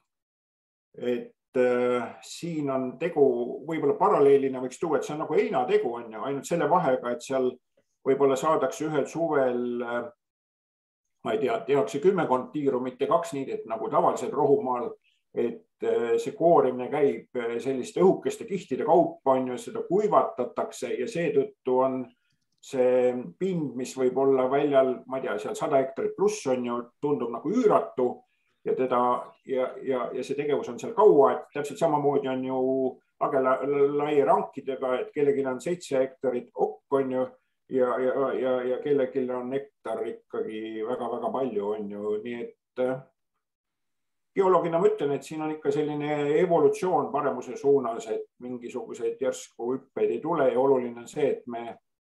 et siin on tegu, võib-olla paralleelina võiks tuua, et see on nagu heinategu on ju, ainult selle vahega, et seal võib-olla saadakse ühel suvel, ma ei tea, tehakse kümmekond tiiru, mitte kaks niidet nagu tavalised rohumaal, et see koorimine käib selliste õhukeste kihtide kaupa on ju, seda kuivatatakse ja seetõttu on see pind, mis võib olla väljal, ma ei tea, seal sada hektarit pluss on ju, tundub nagu üüratu ja teda ja, ja, ja see tegevus on seal kaua, et täpselt samamoodi on ju lagelaie rankidega, et kellelgi on seitse hektarit okk on ju ja, ja, ja, ja kellelgi on hektar ikkagi väga-väga palju on ju, nii et geoloogina ma ütlen, et siin on ikka selline evolutsioon paremuse suunas, et mingisuguseid järsku hüppeid ei tule ja oluline on see, et me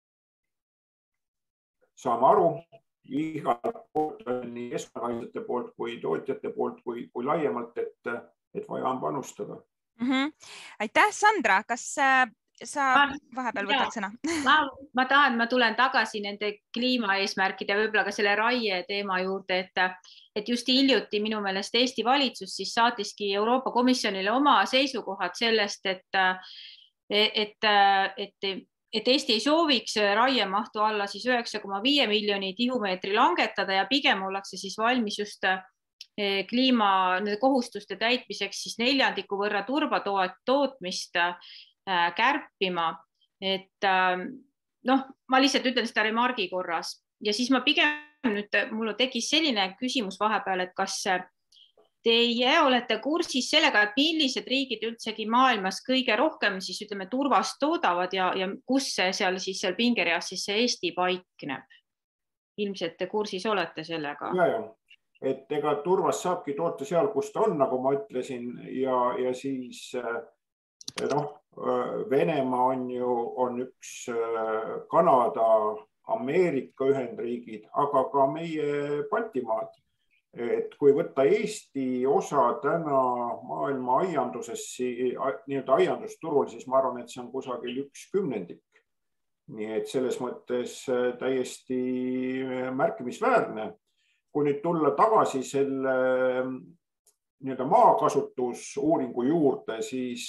saame aru igalt poolt, nii keskkonnakaitsjate poolt kui tootjate poolt kui, kui laiemalt, et, et vaja on panustada. Mm-hmm. Aitäh, Sandra, kas sa vahepeal võtad sõna? Ma, ma tahan, ma tulen tagasi nende kliimaeesmärkide ja võib-olla ka selle raie teema juurde, et, et just hiljuti minu meelest Eesti valitsus siis saatiski Euroopa Komisjonile oma seisukohad sellest, et, et, et, et Eesti ei sooviks raiemahtu alla siis üheksa koma viis miljoni tihumeetri langetada ja pigem ollakse siis valmis just kliima nende kohustuste täitmiseks siis neljandiku võrra turbatootmist kärpima, et noh, ma lihtsalt ütlen seda remargi korras ja siis ma pigem nüüd, mul tekkis selline küsimus vahepeal, et kas teie olete kursis sellega, et millised riigid üldsegi maailmas kõige rohkem siis ütleme turvast toodavad ja, ja kus see seal siis seal pingereas siis see Eesti paikneb? Ilmselt te kursis olete sellega. Ja, ja. Et ega turvast saabki toota seal, kus ta on, nagu ma ütlesin ja, ja siis noh, Venemaa on ju on üks Kanada, Ameerika Ühendriigid, aga ka meie Baltimaad. Et kui võtta Eesti osa täna maailma aianduses, nii-öelda aiandusturul, siis ma arvan, et see on kusagil üks kümnendik. Nii et selles mõttes täiesti märkimisväärne. Kui nüüd tulla tagasi selle nii-öelda maakasutusuuringu juurde, siis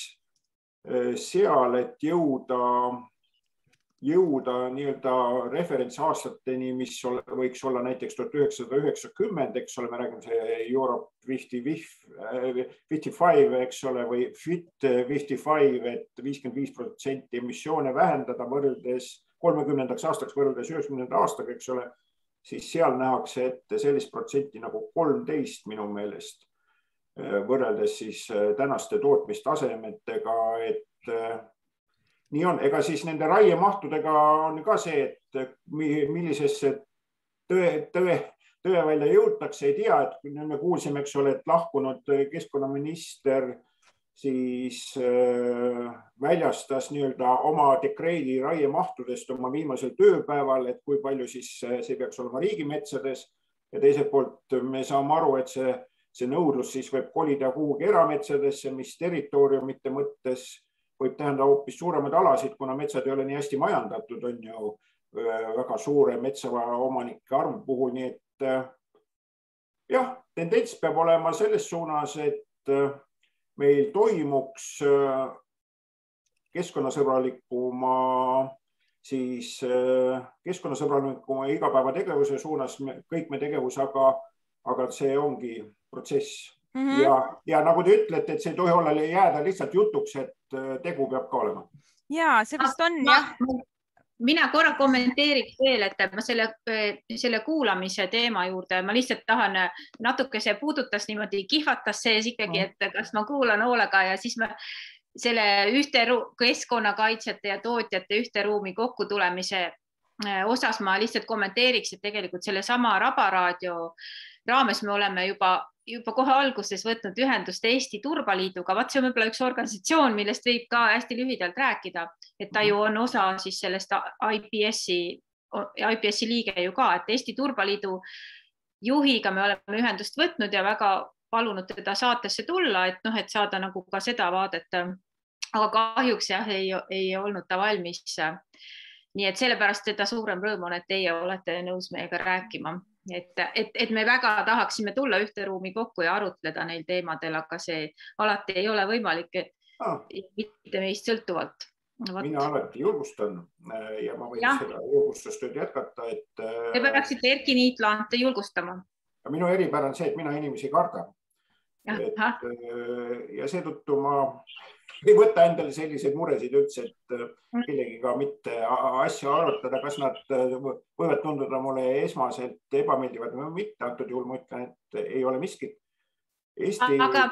seal, et jõuda, jõuda nii-öelda referentsaastateni, mis võiks olla näiteks tuhat üheksasada üheksakümmend, eks ole, me räägime see Europe viiskümmend viis, eks ole, või Fit viiskümmend viis, et viiskümmend viis protsenti emissioone vähendada võrreldes kolmekümnendaks aastaks võrreldes üheksakümnenda aastaga, eks ole, siis seal nähakse ette sellist protsenti nagu kolmteist minu meelest. Võrreldes siis tänaste tootmistasemetega, et nii on. Ega siis nende raiemahtudega on ka see, et millisesse tõe, tõe, tõe välja jõutakse, ei tea, et me kuulsime, eks ole, et lahkunud keskkonnaminister siis väljastas nii-öelda oma dekreedi raiemahtudest oma viimasel tööpäeval, et kui palju siis see peaks olema riigimetsades ja teiselt poolt me saame aru, et see See nõudlus siis võib kolida kuhugi erametsadesse, mis territooriumite mõttes võib tähendada hoopis suuremaid alasid, kuna metsad ei ole nii hästi majandatud, on ju väga suure metsaomanike arvu puhul. Nii et jah, tendents peab olema selles suunas, et meil toimuks keskkonnasõbralikuma, siis keskkonnasõbralikuma igapäevategevuse suunas kõik me tegevus, aga, aga see ongi protsess. Mm-hmm. ja, ja nagu te ütlete, et see ei tohi olla jääda lihtsalt jutuks, et tegu peab ka olema. Ja, see vist on, jah. Mina korra kommenteeriks veel, et ma selle, selle kuulamise teema juurde, ma lihtsalt tahan natuke see puudutas niimoodi kihvatas sees ikkagi, et kas ma kuulan hoolega ja siis ma selle ühte keskkonnakaitsjate ja tootjate ühte ruumi kokku tulemise osas ma lihtsalt kommenteeriks, et tegelikult selle sama Rabaraadio raames me oleme juba, juba kohe alguses võtnud ühendust Eesti Turbaliiduga. Vaat see on võib-olla üks organisatsioon, millest võib ka hästi lühidalt rääkida, et ta ju on osa siis sellest I P S-i, I P S-i liige ju ka, et Eesti Turbaliidu juhiga me oleme ühendust võtnud ja väga palunud teda saatesse tulla, et, noh, et saada nagu ka seda vaadet. Aga kahjuks jah, ei, ei olnud ta valmis. Nii et sellepärast seda suurem rõõm on, et teie olete nõus meiega rääkima. Et, et, et me väga tahaksime tulla ühte ruumi kokku ja arutleda neil teemadel, aga see alati ei ole võimalik, ah. mitte meist sõltuvalt. Võt. Mina alati julgustan ja ma võin ja. seda julgustustööd jätkata, et... Te peaksite Erki Niitlaante julgustama. Minu eripära on see, et mina inimesi kardan. Et, ja seetõttu ma ei võta endale selliseid muresid üldse, et kellegiga mitte asju arutada, kas nad võivad tunduda mulle esmaselt ebameeldivad või mitte. Antud juhul ma ütlen, et ei ole miskit. Eesti... Aga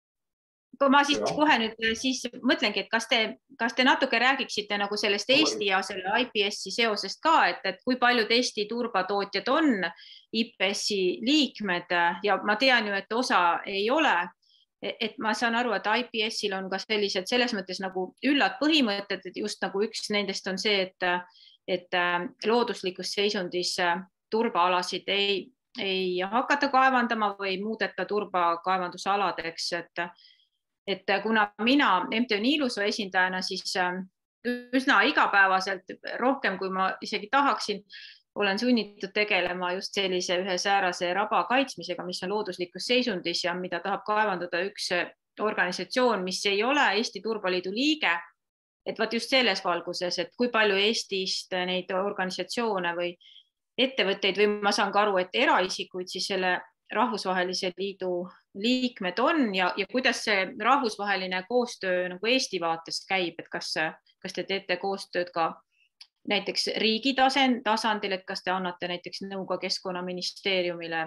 kui ma siis ja. kohe nüüd siis mõtlengi, et kas te, kas te natuke räägiksite nagu sellest Eesti ja selle I P S-i seosest ka, et, et kui paljud Eesti turbatootjad on I P S-i liikmed ja ma tean ju, et osa ei ole. Et ma saan aru, et I P S-il on ka sellised selles mõttes nagu üllad põhimõtted, et just nagu üks nendest on see, et, et looduslikus seisundis turbaalasid ei, ei hakata kaevandama või muudeta turbakaevandusaladeks, et et kuna mina M T Ö Niilusoo esindajana siis üsna igapäevaselt rohkem, kui ma isegi tahaksin, olen sunnitud tegelema just sellise ühe säärase raba kaitsmisega, mis on looduslikus seisundis ja mida tahab kaevandada üks organisatsioon, mis ei ole Eesti Turbaliidu liige. Et vaat just selles valguses, et kui palju Eestist neid organisatsioone või ettevõtteid või ma saan ka aru, et eraisikuid siis selle rahvusvahelise liidu liikmed on ja, ja kuidas see rahvusvaheline koostöö nagu Eesti vaatest käib, et kas, kas te teete koostööd ka näiteks riigi tasandil, et kas te annate näiteks nõu ka Keskkonnaministeeriumile?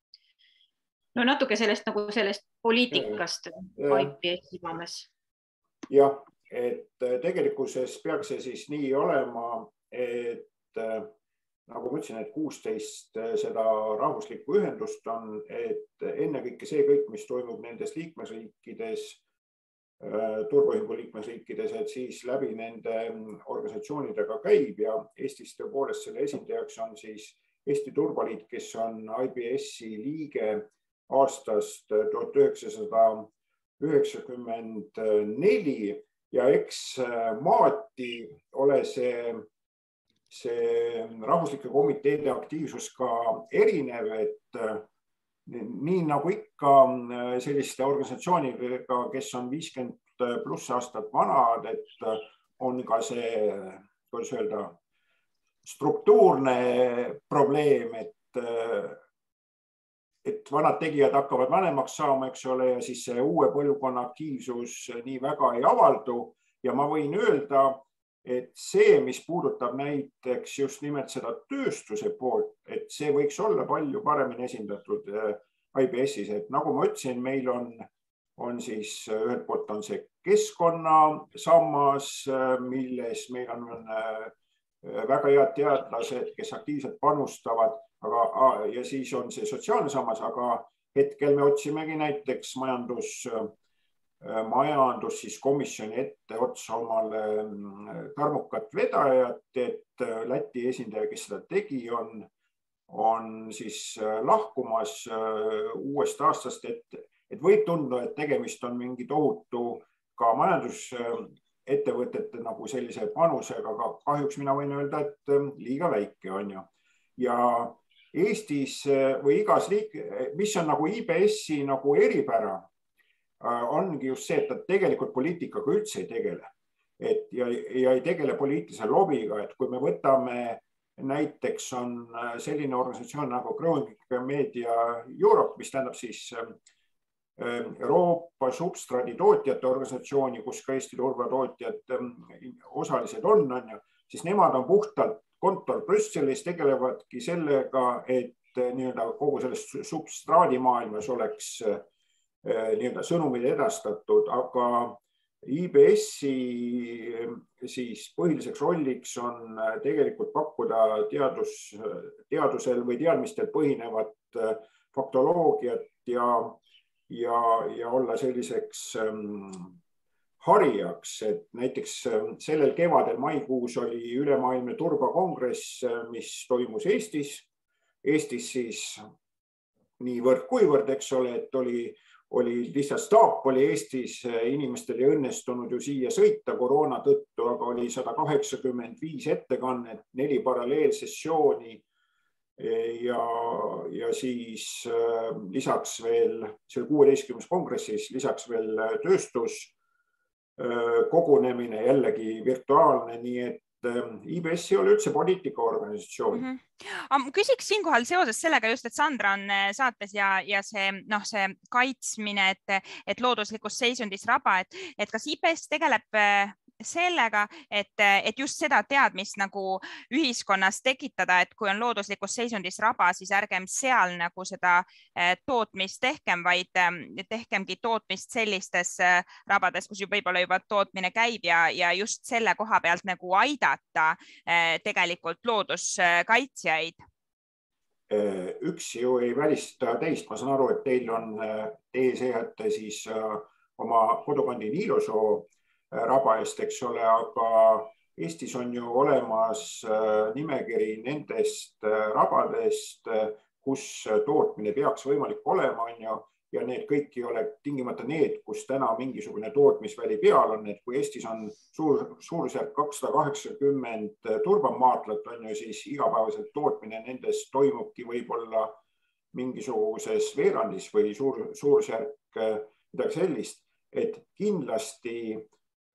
No natuke sellest, nagu sellest poliitikast I P S-i raames. Jah, et tegelikkuses peaks see siis nii olema, et nagu ma ütlesin, et kuusteist seda rahvuslikku ühendust on, et ennekõike see kõik, mis toimub nendes liikmesriikides, turbaühingu liikmesriikides, et siis läbi nende organisatsioonidega käib ja Eestis tõepoolest selle esindajaks on siis Eesti Turbaliit, kes on I P S-i liige aastast tuhat üheksasada üheksakümmend neli ja eks maati ole see see rahvuslike komiteede aktiivsus ka erinev, et nii nagu ikka selliste organisatsioonidega, kes on viiskümmend pluss aastat vanad, et on ka see, kuidas öelda, struktuurne probleem, et, et vanad tegijad hakkavad vanemaks saama, eks ole, ja siis see uue põlvkonna aktiivsus nii väga ei avaldu ja ma võin öelda, et see, mis puudutab näiteks just nimelt seda tööstuse poolt, et see võiks olla palju paremini esindatud I P S-is, et nagu ma ütlesin, meil on, on siis ühelt poolt on see keskkonnasammas, milles meil on väga head teadlased, kes aktiivselt panustavad, aga, ja siis on see sotsiaalne sammas, aga hetkel me otsimegi näiteks majandus majandus siis komisjoni ette otsa omale tarmukat vedajat, et Läti esindaja, kes seda tegi, on, on siis lahkumas uuest aastast, et, et võib tunduda, et tegemist on mingi tohutu ka majandusettevõtete nagu sellise panusega, aga kahjuks mina võin öelda, et liiga väike on ju. Ja Eestis või igas riik, mis on nagu I P S-i nagu eripära, ongi just see, et ta tegelikult poliitikaga üldse ei tegele et, ja, ja ei tegele poliitilise lobiga, et kui me võtame näiteks on selline organisatsioon nagu Growing Media Europe, mis tähendab siis Euroopa substraaditootjate organisatsiooni, kus ka Eesti turbatootjad osalised on, on ju, siis nemad on puhtalt kontor Brüsselis, tegelevadki sellega, et nii-öelda kogu selles substraadimaailmas oleks nii-öelda sõnumid edastatud, aga I B S-i siis põhiliseks rolliks on tegelikult pakkuda teadus, teadusel või teadmistel põhinevat faktoloogiat ja, ja, ja olla selliseks harijaks, et näiteks sellel kevadel maikuus oli ülemaailmne turbakongress, mis toimus Eestis. Eestis siis niivõrd kuivõrd, eks ole, et oli oli lihtsalt staap oli Eestis, inimestel ei õnnestunud ju siia sõita koroona tõttu, aga oli sada kaheksakümmend viis ettekannet, neli paralleelsessiooni ja, ja siis lisaks veel seal kuueteistkümnes kongressis, lisaks veel tööstus kogunemine jällegi virtuaalne, nii et I B S ei ole üldse poliitikaorganisatsioon. Mm -hmm. Küsiks siinkohal seoses sellega just, et Sandra on saates ja, ja see, noh, see kaitsmine, et, et looduslikus seisundis raba, et, et kas I B S tegeleb sellega, et, et just seda teadmist nagu ühiskonnas tekitada, et kui on looduslikus seisundis raba, siis ärgem seal nagu seda tootmist tehkem, vaid tehkemgi tootmist sellistes rabades, kus võib-olla juba tootmine käib ja, ja just selle koha pealt nagu aidata tegelikult looduskaitsjaid. Üks ju ei välista teist. Ma saan aru, et teil on, teie seate siis oma kodukandi Niilusoo raba eest, eks ole, aga Eestis on ju olemas nimekiri nendest rabadest, kus tootmine peaks võimalik olema, on ju, ja need kõik ei ole tingimata need, kus täna mingisugune tootmisväli peal on, et kui Eestis on suur, suurusjärk kakssada kaheksakümmend turbamaatlat, on ju, siis igapäevaselt tootmine nendest toimubki võib-olla mingisuguses veerandis või suur, suurusjärk midagi sellist, et kindlasti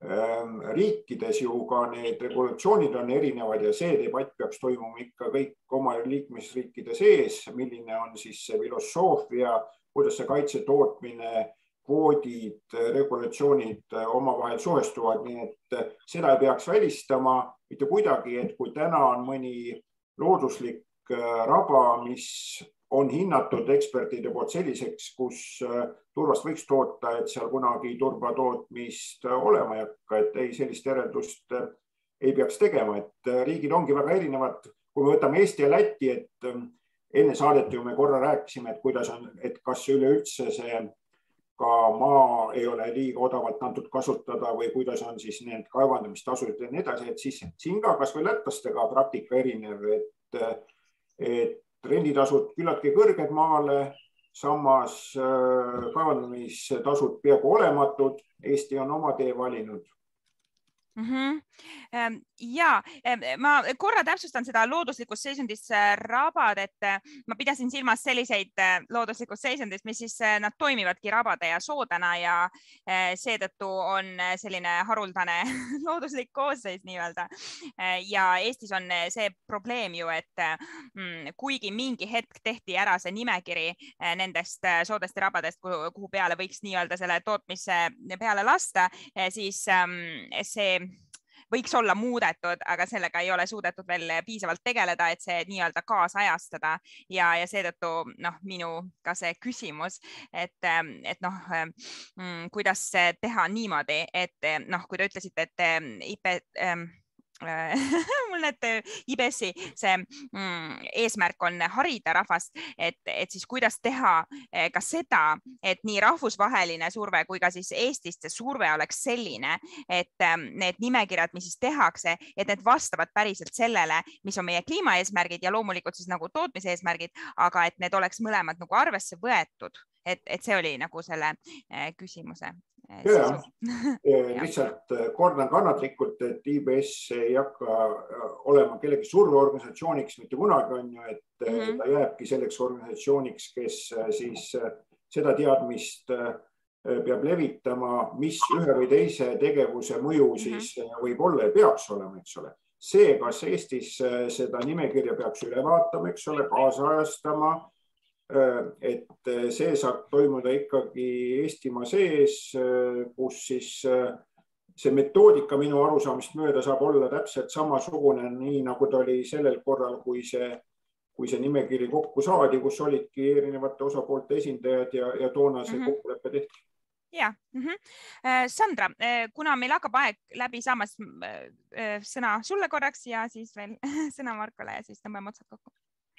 riikides ju ka need regulatsioonid on erinevad ja see debatt peaks toimuma ikka kõik oma liikmesriikide sees, milline on siis see filosoofia, kuidas see kaitsetootmine, kvoodid, regulatsioonid omavahel suhestuvad, nii et seda ei peaks välistama mitte kuidagi, et kui täna on mõni looduslik raba, mis on hinnatud ekspertide poolt selliseks, kus turvast võiks toota, et seal kunagi turbatootmist olema ei hakka, et ei sellist järeldust ei peaks tegema, et riigid ongi väga erinevad. Kui me võtame Eesti ja Läti, et enne saadet ju me korra rääkisime, et kuidas on, et kas üleüldse see ka maa ei ole liiga odavalt antud kasutada või kuidas on siis need kaevandamistasud ja nii edasi, et siis siin ka kas või lätlastega praktika erinev, et, et renditasud küllaltki kõrged maale, samas kaevandamistasud peaaegu olematud. Eesti on oma tee valinud. Mm-hmm. Ja ma korra täpsustan seda looduslikus seisundis rabad, et ma pidasin silmas selliseid looduslikus seisundis, mis siis nad toimivadki rabade ja soodena ja seetõttu on selline haruldane looduslik koosseis nii-öelda. Ja Eestis on see probleem ju, et kuigi mingi hetk tehti ära see nimekiri nendest soodest ja rabadest, kuhu peale võiks nii-öelda selle tootmise peale lasta, siis see võiks olla muudetud, aga sellega ei ole suudetud veel piisavalt tegeleda, et see nii-öelda kaasajastada ja, ja seetõttu noh, minu ka see küsimus, et, et noh, kuidas teha niimoodi, et noh, kui te ütlesite, et I P mul need I B S-i see mm, eesmärk on harida rahvast, et, et siis kuidas teha ka seda, et nii rahvusvaheline surve kui ka siis Eestist see surve oleks selline, et need nimekirjad, mis siis tehakse, et need vastavad päriselt sellele, mis on meie kliimaeesmärgid ja loomulikult siis nagu tootmiseesmärgid, aga et need oleks mõlemad nagu arvesse võetud, et, et see oli nagu selle küsimuse. Ja, lihtsalt kordan kannatlikult, et I B S ei hakka olema kellegi surveorganisatsiooniks mitte kunagi on ju, et mm-hmm. ta jääbki selleks organisatsiooniks, kes siis seda teadmist peab levitama, mis ühe või teise tegevuse mõju siis mm-hmm. võib olla ja peaks olema, eks ole. See, kas Eestis seda nimekirja peaks üle vaatama, eks ole, kaasajastama, et see saab toimuda ikkagi Eestimaa sees, kus siis see metoodika minu arusaamist mööda saab olla täpselt samasugune, nii nagu ta oli sellel korral, kui see, kui see nimekiri kokku saadi, kus olidki erinevate osapoolte esindajad ja, ja toona see kokkuleppe tehti. Ja. Mm-hmm. Sandra, kuna meil hakkab aeg läbi saamas, sõna sulle korraks ja siis veel sõna Markole ja siis tõmbame otsad kokku.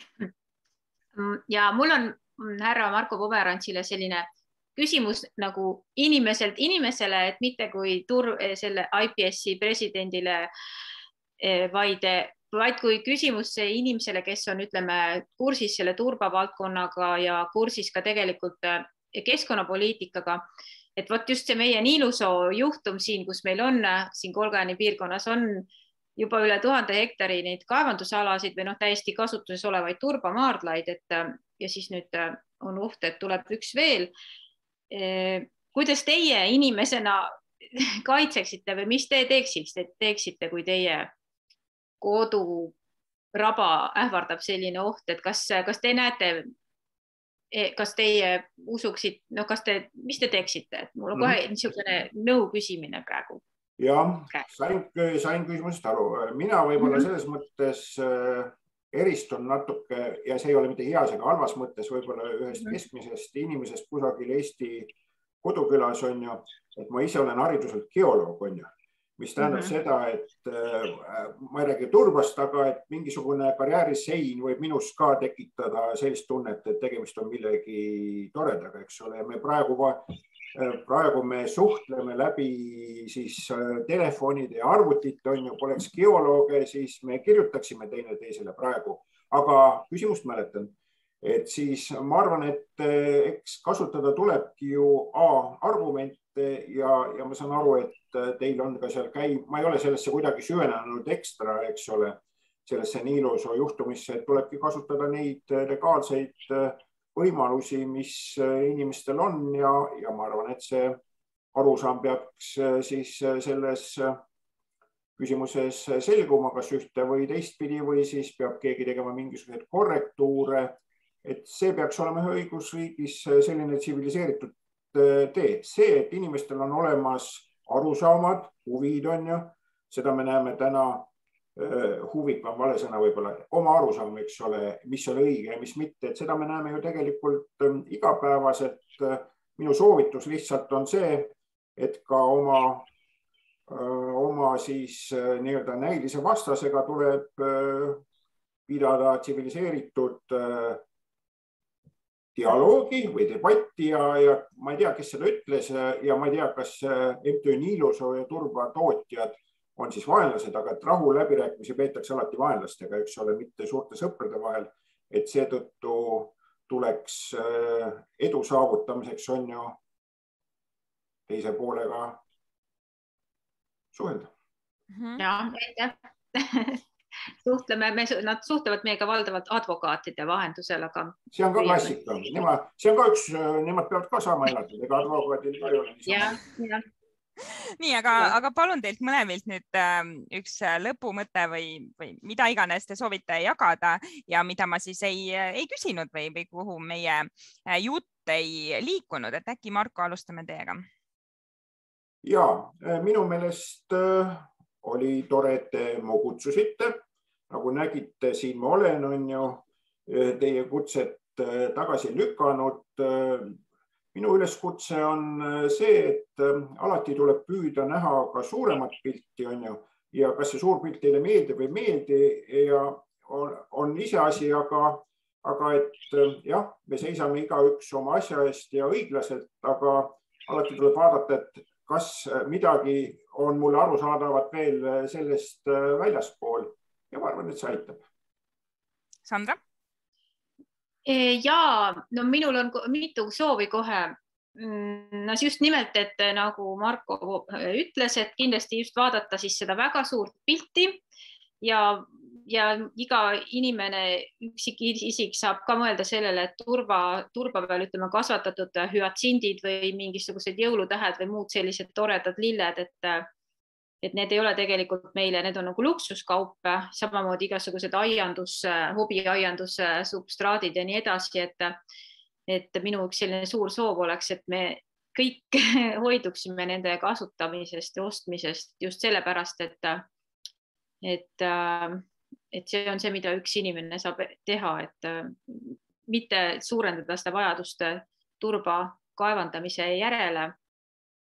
Ja mul on härra Marko Pomerantsile selline küsimus nagu inimeselt inimesele, et mitte kui tur, selle I P S-i presidendile, vaid, vaid kui küsimus inimesele, kes on, ütleme, kursis selle turbavaldkonnaga ja kursis ka tegelikult keskkonnapoliitikaga. Et võt just see meie Niilusoo juhtum siin, kus meil on siin Kolgani piirkonnas on juba üle tuhande hektari neid kaevandusalasid või noh, täiesti kasutuses olevaid turbamaardlaid, et ja siis nüüd on oht, et tuleb üks veel. Kuidas teie inimesena kaitseksite või mis te teeksite, teeksite, kui teie koduraba ähvardab selline oht, et kas, kas te näete, kas teie usuksid, no kas te, mis te teeksite, et mul on kohe niisugune nõu küsimine praegu. Jah, sain, sain küsimusest aru. Mina võib-olla selles mõttes eristun natuke ja see ei ole mitte heas ega halvas mõttes võib-olla ühest keskmisest inimesest kusagil Eesti kodukülas on ju, et ma ise olen hariduselt geoloog on ju, mis tähendab mm-hmm. seda, et ma ei räägi turbast, aga et mingisugune karjäärisein võib minus ka tekitada sellist tunnet, et tegemist on millegi toredaga, eks ole. Ja me praegu, praegu me suhtleme läbi siis telefonide ja arvutite on ju, poleks geolooge, siis me kirjutaksime teine teisele praegu. Aga küsimust mäletan, et siis ma arvan, et eks kasutada tulebki ju A argumente ja, ja ma saan aru, et teil on ka seal käi, ma ei ole sellesse kuidagi süvenenud ekstra, eks ole, sellesse Niilusoo juhtumisse, et tulebki kasutada neid legaalseid võimalusi, mis inimestel on ja, ja ma arvan, et see arusaam peaks siis selles küsimuses selguma, kas ühte või teistpidi või siis peab keegi tegema mingisuguseid korrektuure, et see peaks olema õigusriigis selline tsiviliseeritud tee. See, et inimestel on olemas arusaamad, huvid on ju, seda me näeme täna, huvik on vale sõna võib-olla, oma arusaam, eks ole, mis on õige ja mis mitte, et seda me näeme ju tegelikult igapäevaselt. Minu soovitus lihtsalt on see, et ka oma, oma siis nii-öelda näilise vastasega tuleb pidada tsiviliseeritud dialoogi või debatti ja, ja ma ei tea, kes seda ütles ja ma ei tea, kas M T Niilusoo ja turba tootjad on siis vaenlased, aga et rahu läbirääkimisi peetakse alati vaenlastega, eks ole, mitte suurte sõprade vahel, et seetõttu tuleks edu saavutamiseks on ju teise poolega suhelda. Ja, aitäh. Suhtleme, me, nad suhtlevad meiega valdavalt advokaatide vahendusel, aga see on ka klassika. Nemad, see on ka üks, nemad peavad ka saama elatud, ega advokaadil ka ei ole. Ja, ja. Nii, aga, aga palun teilt mõnemilt nüüd üks lõpumõte või, või mida iganes te soovite jagada ja mida ma siis ei, ei küsinud või, või kuhu meie jutt ei liikunud, et äkki Marko, alustame teiega. Ja, minu meelest oli tore, et te mu kutsusite. Nagu nägite, siin ma olen, on ju teie kutset tagasi lükanud. Minu üleskutse on see, et alati tuleb püüda näha ka suuremat pilti, on ju, ja kas see suur pilt teile meeldib või meeldi ja on, on ise asi, aga, aga et jah, me seisame igaüks oma asja eest ja õiglaselt, aga alati tuleb vaadata, et kas midagi on mulle arusaadavat veel sellest väljaspool ja ma arvan, et see aitab. Sandra? Ja, no minul on mitu soovi kohe. No just nimelt, et nagu Marko ütles, et kindlasti just vaadata siis seda väga suurt pilti ja, ja iga inimene, üksik isik saab ka mõelda sellele, et turba, turba peal ütleme kasvatatud hüatsindid või mingisugused jõulutähed või muud sellised toredad lilled, et et need ei ole tegelikult meile, need on nagu luksuskaup, samamoodi igasugused aiandus, hobiaiandus, substraadid ja nii edasi, et, et minu üks selline suur soov oleks, et me kõik hoiduksime nende kasutamisest ja ostmisest just sellepärast, et, et, et see on see, mida üks inimene saab teha, et mitte suurendada seda vajadust turba kaevandamise järele.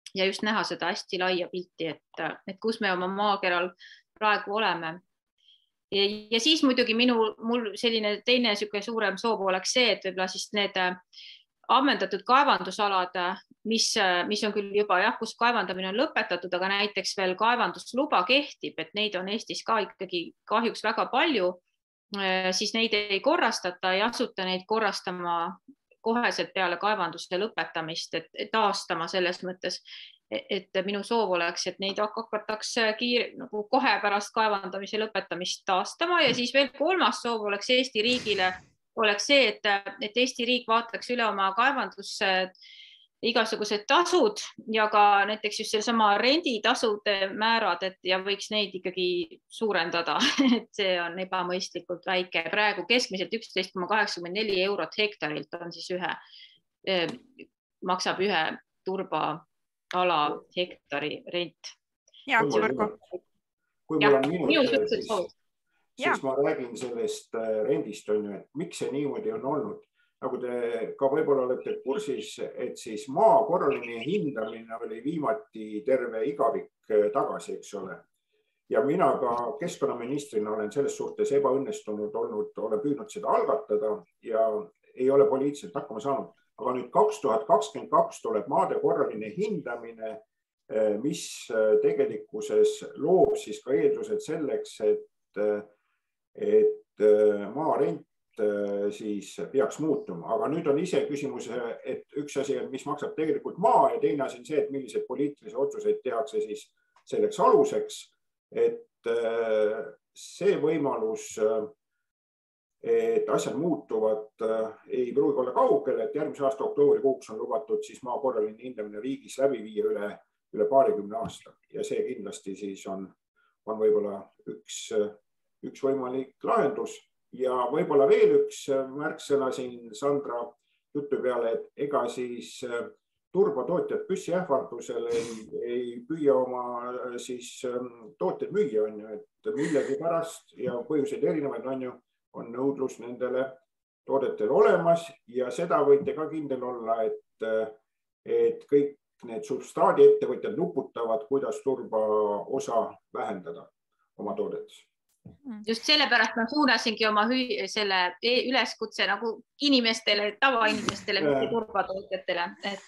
ja just näha seda hästi laia pilti, et, et kus me oma maakeral praegu oleme. Ja, ja siis muidugi minu, mul selline teine niisugune suurem soov oleks see, et võib-olla siis need ammendatud kaevandusalad, mis, mis on küll juba jah, kus kaevandamine on lõpetatud, aga näiteks veel kaevandusluba kehtib, et neid on Eestis ka ikkagi kahjuks väga palju, siis neid ei korrastata, ei asuta neid korrastama koheselt peale kaevanduse lõpetamist, et taastama selles mõttes, et minu soov oleks, et neid hakatakse kiir, nagu kohe pärast kaevandamise lõpetamist taastama ja siis veel kolmas soov oleks Eesti riigile, oleks see, et, et Eesti riik vaataks üle oma kaevandusse igasugused tasud ja ka näiteks just sellesama renditasude määrad, et ja võiks neid ikkagi suurendada, et see on ebamõistlikult väike. Praegu keskmiselt üksteist koma kaheksakümmend neli eurot hektarilt on siis ühe, maksab ühe turbaala hektari rent. Ja, kui mul on minut, siis, siis ma räägin sellest rendist, on ju, et miks see niimoodi on olnud. Nagu te ka võib-olla olete kursis, et siis maa korraline hindamine oli viimati terve igavik tagasi, eks ole. Ja mina ka keskkonnaministrina olen selles suhtes ebaõnnestunud olnud, olen püüdnud seda algatada ja ei ole poliitiliselt hakkama saanud. Aga nüüd kaks tuhat kakskümmend kaks tuleb maade korraline hindamine, mis tegelikkuses loob siis ka eeldused selleks, et, et maa rent siis peaks muutuma. Aga nüüd on ise küsimus, et üks asi on, mis maksab tegelikult maa ja teine asi on see, et millised poliitilisi otsuseid tehakse siis selleks aluseks, et see võimalus, et asjad muutuvad, ei pruugi olla kaugel, et järgmise aasta oktoobrikuuks on lubatud siis maa korraline hindamine riigis läbi viia üle, üle paarikümne aasta ja see kindlasti siis on, on võib-olla üks, üks võimalik lahendus. Ja võib-olla veel üks märksõna siin Sandra jutu peale, et ega siis turbatootjad püssiähvardusel ei, ei püüa oma siis tooted müüa, on ju, et millegi pärast ja põhjuseid erinevaid on ju, on nõudlus nendele toodetel olemas ja seda võite ka kindel olla, et, et kõik need substraadiettevõtjad nuputavad, kuidas turba osa vähendada oma toodetes. Just sellepärast ma suunasingi oma hü selle üleskutse nagu inimestele, tavainimestele, mitte turbatootjatele.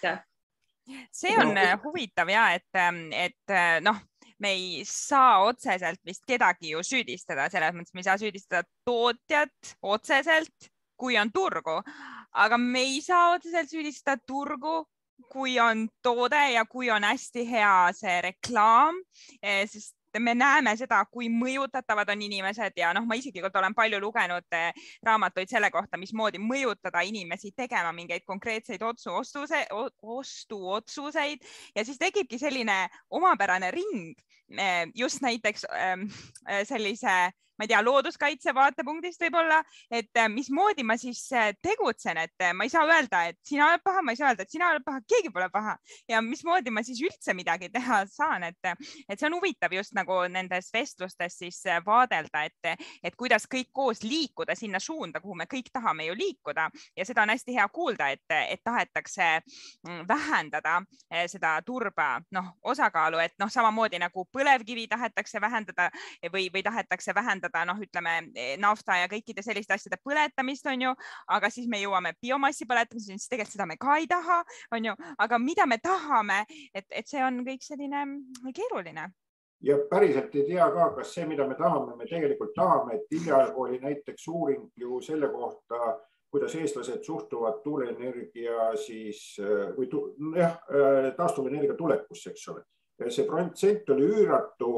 Et... See on huvitav ja, et, et noh, me ei saa otseselt vist kedagi ju süüdistada, selles mõttes me ei saa süüdistada tootjat otseselt, kui on turgu, aga me ei saa otseselt süüdistada turgu, kui on toode ja kui on hästi hea see reklaam, sest me näeme seda, kui mõjutatavad on inimesed ja noh, ma isiklikult olen palju lugenud raamatuid selle kohta, mismoodi mõjutada inimesi tegema mingeid konkreetseid otsu, ostuse, ostuotsuseid ja siis tekibki selline omapärane ring just näiteks sellise, ma ei tea, looduskaitse vaatepunktist võib-olla, et mismoodi ma siis tegutsen, et ma ei saa öelda, et sina oled paha, ma ei saa öelda, et sina oled paha, keegi pole paha ja mismoodi ma siis üldse midagi teha saan, et, et see on huvitav just nagu nendes vestlustes siis vaadelda, et, et kuidas kõik koos liikuda sinna suunda, kuhu me kõik tahame ju liikuda ja seda on hästi hea kuulda, et, et tahetakse vähendada seda turba noh, osakaalu, et noh, samamoodi nagu põlevkivi tahetakse vähendada või, või tahetakse vähendada noh, ütleme nafta ja kõikide selliste asjade põletamist on ju, aga siis me jõuame biomassi põletamist, siis tegelikult seda me ka ei taha, on ju, aga mida me tahame, et, et see on kõik selline keeruline. Ja päriselt ei tea ka, kas see, mida me tahame, me tegelikult tahame, et hiljaegu oli näiteks uuring ju selle kohta, kuidas eestlased suhtuvad tuuleenergia siis, või tu, jah, taastuvenergia tulekusse, eks ole. See protsent oli üüratu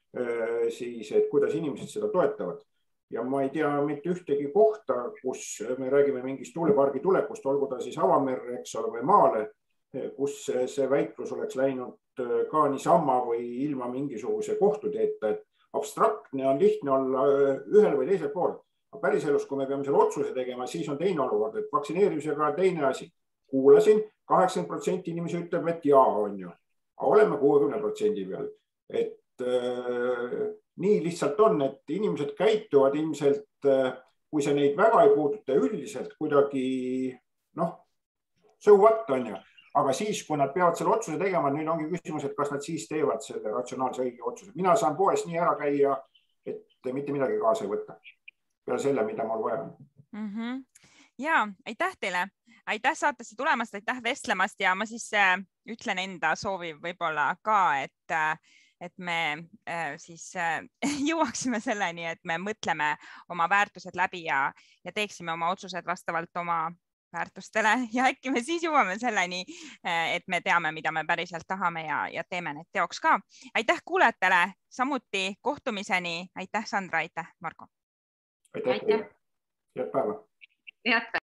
siis, et kuidas inimesed seda toetavad. Ja ma ei tea mitte ühtegi kohta, kus me räägime mingist tuulepargi tulekust, olgu ta siis avamerre, eks ole, või maale, kus see väitlus oleks läinud ka niisama või ilma mingisuguse kohtuteeta, et abstraktne on lihtne olla ühel või teisel pool. Päris elus, kui me peame selle otsuse tegema, siis on teine olukord, et vaktsineerimisega teine asi. Kuulasin, kaheksakümmend protsenti inimesi ütleb, et jaa on ju, aga oleme kuuekümne protsendi peal. Et äh, nii lihtsalt on, et inimesed käituvad ilmselt, kui see neid väga ei puuduta üldiselt kuidagi, noh, so what on ju. aga siis, kui nad peavad selle otsuse tegema, nüüd ongi küsimus, et kas nad siis teevad selle ratsionaalse õige otsuse. Mina saan poes nii ära käia, et mitte midagi kaasa ei võtta. Peale selle, mida mul vaja on. Mm -hmm. Ja, aitäh teile. Aitäh saatesse tulemast, aitäh vestlemast ja ma siis äh, ütlen enda soovi võib-olla ka, et, äh, et me äh, siis äh, jõuaksime selleni, et me mõtleme oma väärtused läbi ja, ja teeksime oma otsused vastavalt oma väärtustele ja äkki me siis jõuame selleni, et me teame, mida me päriselt tahame ja, ja teeme need teoks ka. Aitäh kuulajatele, samuti kohtumiseni. Aitäh, Sandra, aitäh, Marko. Aitäh teile. Head päeva. Head päeva.